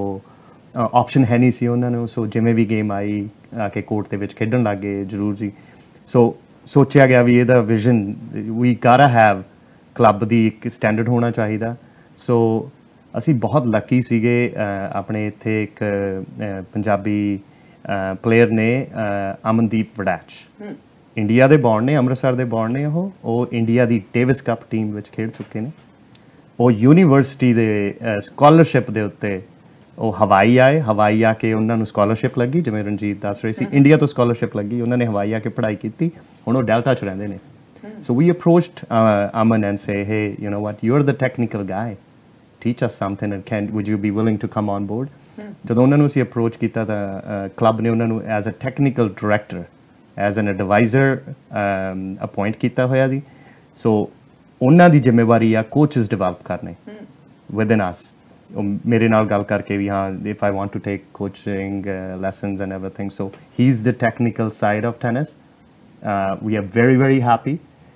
option ਹੈ ਨਹੀਂ ਸੀ ਉਹਨਾਂ ਨੂੰ, so ਜਿਵੇਂ ਵੀ ਗੇਮ ਆਈ ਆ ਕੇ ਕੋਰਟ ਦੇ ਵਿੱਚ ਖੇਡਣ ਲੱਗ ਗਏ ਜ਼ਰੂਰ ਜੀ। so ਸੋਚਿਆ ਗਿਆ ਵੀ ਇਹਦਾ vision we gotta have club ਦੀ ਇੱਕ ਸਟੈਂਡਰਡ ਹੋਣਾ ਚਾਹੀਦਾ। so ਅਸੀਂ ਬਹੁਤ ਲੱਕੀ ਸੀਗੇ, ਆਪਣੇ ਇੱਥੇ ਇੱਕ ਪੰਜਾਬੀ ਪਲੇਅਰ ਨੇ ਅਮਨਦੀਪ ਵੜੈਚ, ਇੰਡੀਆ ਦੇ ਬੌਰਨ ਨੇ, ਅੰਮ੍ਰਿਤਸਰ ਦੇ ਬੌਰਨ ਨੇ, ਉਹ ਇੰਡੀਆ ਦੀ ਡੇਵਿਸ ਕੱਪ ਟੀਮ ਵਿੱਚ ਖੇਡ ਚੁੱਕੇ ਨੇ। ਉਹ ਯੂਨੀਵਰਸਿਟੀ ਦੇ ਸਕਾਲਰਸ਼ਿਪ ਦੇ ਉੱਤੇ ਉਹ ਹਵਾਈ ਆਏ, ਹਵਾਈ ਆ ਕੇ ਉਹਨਾਂ ਨੂੰ ਸਕਾਲਰਸ਼ਿਪ ਲੱਗੀ, ਜਿਵੇਂ ਰਣਜੀਤ ਦੱਸ ਰਹੇ ਸੀ ਇੰਡੀਆ ਤੋਂ ਸਕਾਲਰਸ਼ਿਪ ਲੱਗੀ, ਉਹਨਾਂ ਨੇ ਹਵਾਈ ਆ ਕੇ ਪੜ੍ਹਾਈ ਕੀਤੀ, ਹੁਣ ਉਹ ਡੈਲਟਾ 'ਚ ਰਹਿੰਦੇ ਨੇ। so we approached Aman and say, hey, you know what, you're the technical guy, teach us something, and would you be willing to come on board? ਜਦੋਂ ਉਹਨਾਂ ਨੂੰ ਅਸੀਂ ਅਪਰੋਚ ਕੀਤਾ ਤਾਂ ਕਲੱਬ ਨੇ ਉਹਨਾਂ ਨੂੰ as a technical director, as an adviser appoint ਕੀਤਾ ਹੋਇਆ ਸੀ। ਸੋ ਉਹਨਾਂ ਦੀ ਜ਼ਿੰਮੇਵਾਰੀ ਆ ਕੋਚਸ ਡਿਵੈਲਪ ਕਰਨੇ ਵਿਦਨ ਅਸ। ਮੇਰੇ ਨਾਲ ਗੱਲ ਕਰਕੇ ਵੀ ਹਾਂ, if I want to take coaching lessons and everything, so he's the technical side of tennis. We are very, very happy,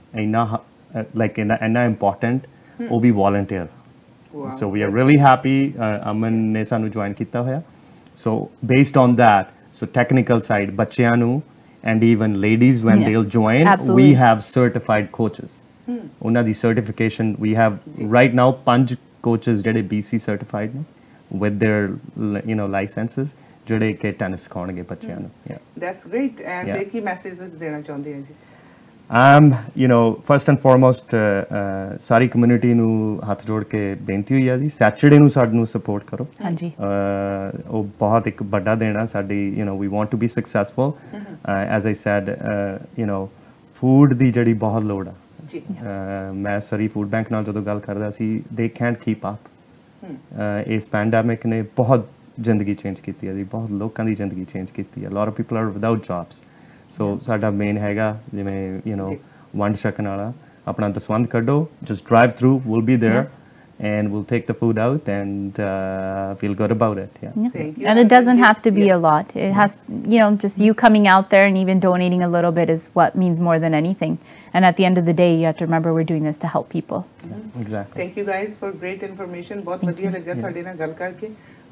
like inna important ਉਹ ਵੀ volunteer. So we are really happy Aman ne sanu join ਕੀਤਾ ਹੋਇਆ। so based on that, so technical side ਬੱਚਿਆਂ ਨੂੰ and even ladies when they'll join, we have certified coaches. ਉਹਨਾਂ ਦੀ certification we have right now 5 coaches ਜਿਹੜੇ BC certified ਨੇ with their you know licenses, ਜਿਹੜੇ ਕਿ tennis ਸਿਖਾਉਣਗੇ ਬੱਚਿਆਂ ਨੂੰ। that's great. and Ki message ਤੁਸੀਂ ਦੇਣਾ ਚਾਹੁੰਦੇ ਹੋ ਜੀ? you know, first and foremost ਸਾਰੀ ਕਮਿਊਨਿਟੀ ਨੂੰ ਹੱਥ ਜੋੜ ਕੇ ਬੇਨਤੀ ਹੋਈ ਆ ਜੀ, ਸੈਚਰਡੇ ਨੂੰ ਸਾਨੂੰ ਸਪੋਰਟ ਕਰੋ। ਹਾਂਜੀ, ਉਹ ਬਹੁਤ ਇੱਕ ਵੱਡਾ ਦਿਨ ਆ ਸਾਡੀ, you know, we want to be successful. as I said, you know, food ਦੀ ਜਿਹੜੀ ਬਹੁਤ ਲੋੜ ਆ ਜੀ। ਮੈਂ ਸਰੀ ਫੂਡ ਬੈਂਕ ਨਾਲ ਜਦੋਂ ਗੱਲ ਕਰਦਾ ਸੀ, they can't keep up. ਇਸ ਪੈਂਡੈਮਿਕ ਨੇ ਬਹੁਤ ਜ਼ਿੰਦਗੀ ਚੇਂਜ ਕੀਤੀ ਹੈ ਜੀ, ਬਹੁਤ ਲੋਕਾਂ ਦੀ ਜ਼ਿੰਦਗੀ ਚੇਂਜ ਕੀਤੀ ਹੈ। lot of people are without jobs. so ਸਾਡਾ ਮੇਨ ਹੈਗਾ ਜਿਵੇਂ you know ਵੰਡ ਛਕਣ ਵਾਲਾ, ਆਪਣਾ ਦਸਵੰਧ ਕੱਢੋ, just drive through, we'll be there and we'll take the food out and feel good about it. Thank you. And it doesn't have to be a lot. It has, you know, just you coming out there and even donating a little bit is what means more than anything. And at the end of the day, you have to remember we're doing this to help people. Exactly. Thank you guys for great information. बहुत बढ़िया लगा ਤੁਹਾਡੇ ਨਾਲ ਗੱਲ ਕਰਕੇ।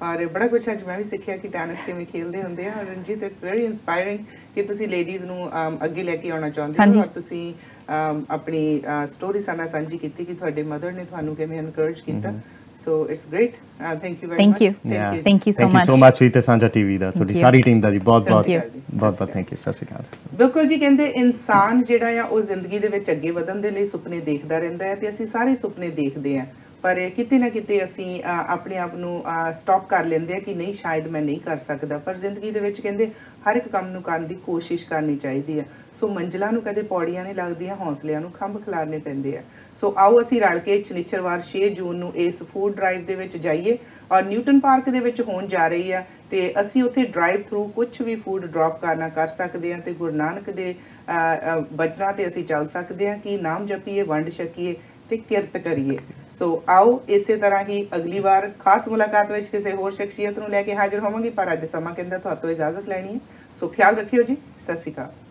ਔਰ ਬੜਾ ਕੁਛ ਅੱਜ ਮੈਂ ਵੀ ਸਿੱਖਿਆ ਕਿ ਟੈਨਿਸ ਕਿਵੇਂ ਖੇਲਦੇ ਹੁੰਦੇ ਆ। ਰਣਜੀਤ, ਇਟਸ ਵੈਰੀ ਇਨਸਪਾਇਰਿੰਗ ਕਿ ਤੁਸੀਂ ਲੇਡੀਜ਼ ਨੂੰ ਅੱਗੇ ਲੈ ਕੇ ਆਉਣਾ ਚਾਹੁੰਦੇ ਹੋ, ਔਰ ਤੁਸੀਂ ਆਪਣੀ ਸਟੋਰੀ ਸਾਡੇ ਨਾਲ ਸਾਂਝੀ ਕੀਤੀ ਕਿ ਤੁਹਾਡੇ ਮਦਰ ਨੇ ਤੁਹਾਨੂੰ ਕਿਵੇਂ ਐਨਕਰੇਜ ਕੀਤਾ। So it's great, thank you very much. Thank you so much ਤੇ ਸਾਂਝਾ ਟੀਵੀ ਦਾ ਤੁਹਾਡੀ ਸਾਰੀ ਟੀਮ ਦਾ ਜੀ ਬਹੁਤ ਥੈਂਕ ਯੂ। ਸਤਿ ਸ਼੍ਰੀ ਅਕਾਲ। ਬਿਲਕੁਲ ਜੀ, ਕਹਿੰਦੇ ਇਨਸਾਨ ਜਿਹੜਾ ਆ ਉਹ ਜ਼ਿੰਦਗੀ ਦੇ ਵਿੱਚ ਅੱਗੇ ਵਧਣ ਦੇ ਲਈ ਸੁਪਨੇ ਦੇਖਦਾ ਰਹਿੰਦਾ ਹੈ, ਤੇ ਅਸੀਂ ਸਾਰੇ ਸੁਪਨੇ ਦੇਖਦੇ ਆ, ਪਰ ਕਿਤੇ ਨਾ ਕਿਤੇ ਅਸੀਂ ਆਪਣੇ ਆਪ ਨੂੰ ਸਟਾਪ ਕਰ ਲੈਂਦੇ ਆ ਕਿ ਨਹੀਂ, ਸ਼ਾਇਦ ਮੈਂ ਨਹੀਂ ਕਰ ਸਕਦਾ। ਪਰ ਜ਼ਿੰਦਗੀ ਦੇ ਵਿੱਚ ਕਹਿੰਦੇ ਹਰ ਇੱਕ ਕੰਮ ਨੂੰ ਕਰਨ ਦੀ ਕੋਸ਼ਿਸ਼ ਕਰਨੀ ਚਾਹੀਦੀ ਆ। ਸੋ ਮੰਜ਼ਿਲਾਂ ਨੂੰ ਕਦੇ ਪੌੜੀਆਂ ਨਹੀਂ ਲੱਗਦੀਆਂ, ਹੌਸਲਿਆਂ ਨੂੰ ਖੰਭ ਖਿਲਾਰਨੇ ਪੈਂਦੇ ਆ। ਸੋ ਆਓ ਅਸੀਂ ਰਲ ਕੇ ਸ਼ਨੀਚਰਵਾਰ 6 ਜੂਨ ਨੂੰ ਇਸ ਫੂਡ ਡਰਾਈਵ ਦੇ ਵਿੱਚ ਜਾਈਏ, ਔਰ ਨਿਊਟਨ ਪਾਰਕ ਦੇ ਵਿੱਚ ਹੋਣ ਜਾ ਰਹੀ ਆ, ਤੇ ਅਸੀਂ ਉੱਥੇ ਡਰਾਈਵ ਥਰੂ ਕੁਝ ਵੀ ਫੂਡ ਡ੍ਰੌਪ ਕਰਨਾ ਕਰ ਸਕਦੇ ਹਾਂ, ਤੇ ਗੁਰੂ ਨਾਨਕ ਦੇ ਬਚਨਾਂ ਤੇ ਅਸੀਂ ਚੱਲ ਸਕਦੇ ਹਾਂ ਕਿ ਨਾਮ ਜਪੀਏ, ਵੰਡ ਛਕੀਏ ਤੇ ਕਿਰਤ ਕਰੀਏ। ਸੋ ਆਓ ਇਸੇ ਤਰ੍ਹਾਂ ਹੀ ਅਗਲੀ ਵਾਰ ਖਾਸ ਮੁਲਾਕਾਤ ਵਿੱਚ ਕਿਸੇ ਹੋਰ ਸ਼ਖਸੀਅਤ ਨੂੰ ਲੈ ਕੇ ਹਾਜ਼ਰ ਹੋਵਾਂਗੀ, ਪਰ ਅੱਜ ਸਮਾਂ ਕਹਿੰਦਾ ਤੁਹਾਤੋਂ ਇਜਾਜ਼ਤ ਲੈਣੀ ਹੈ। ਸੋ ਖਿਆਲ ਰੱਖਿਓ ਜੀ, ਸਤਿ ਸ਼੍ਰੀ ਅਕਾਲ।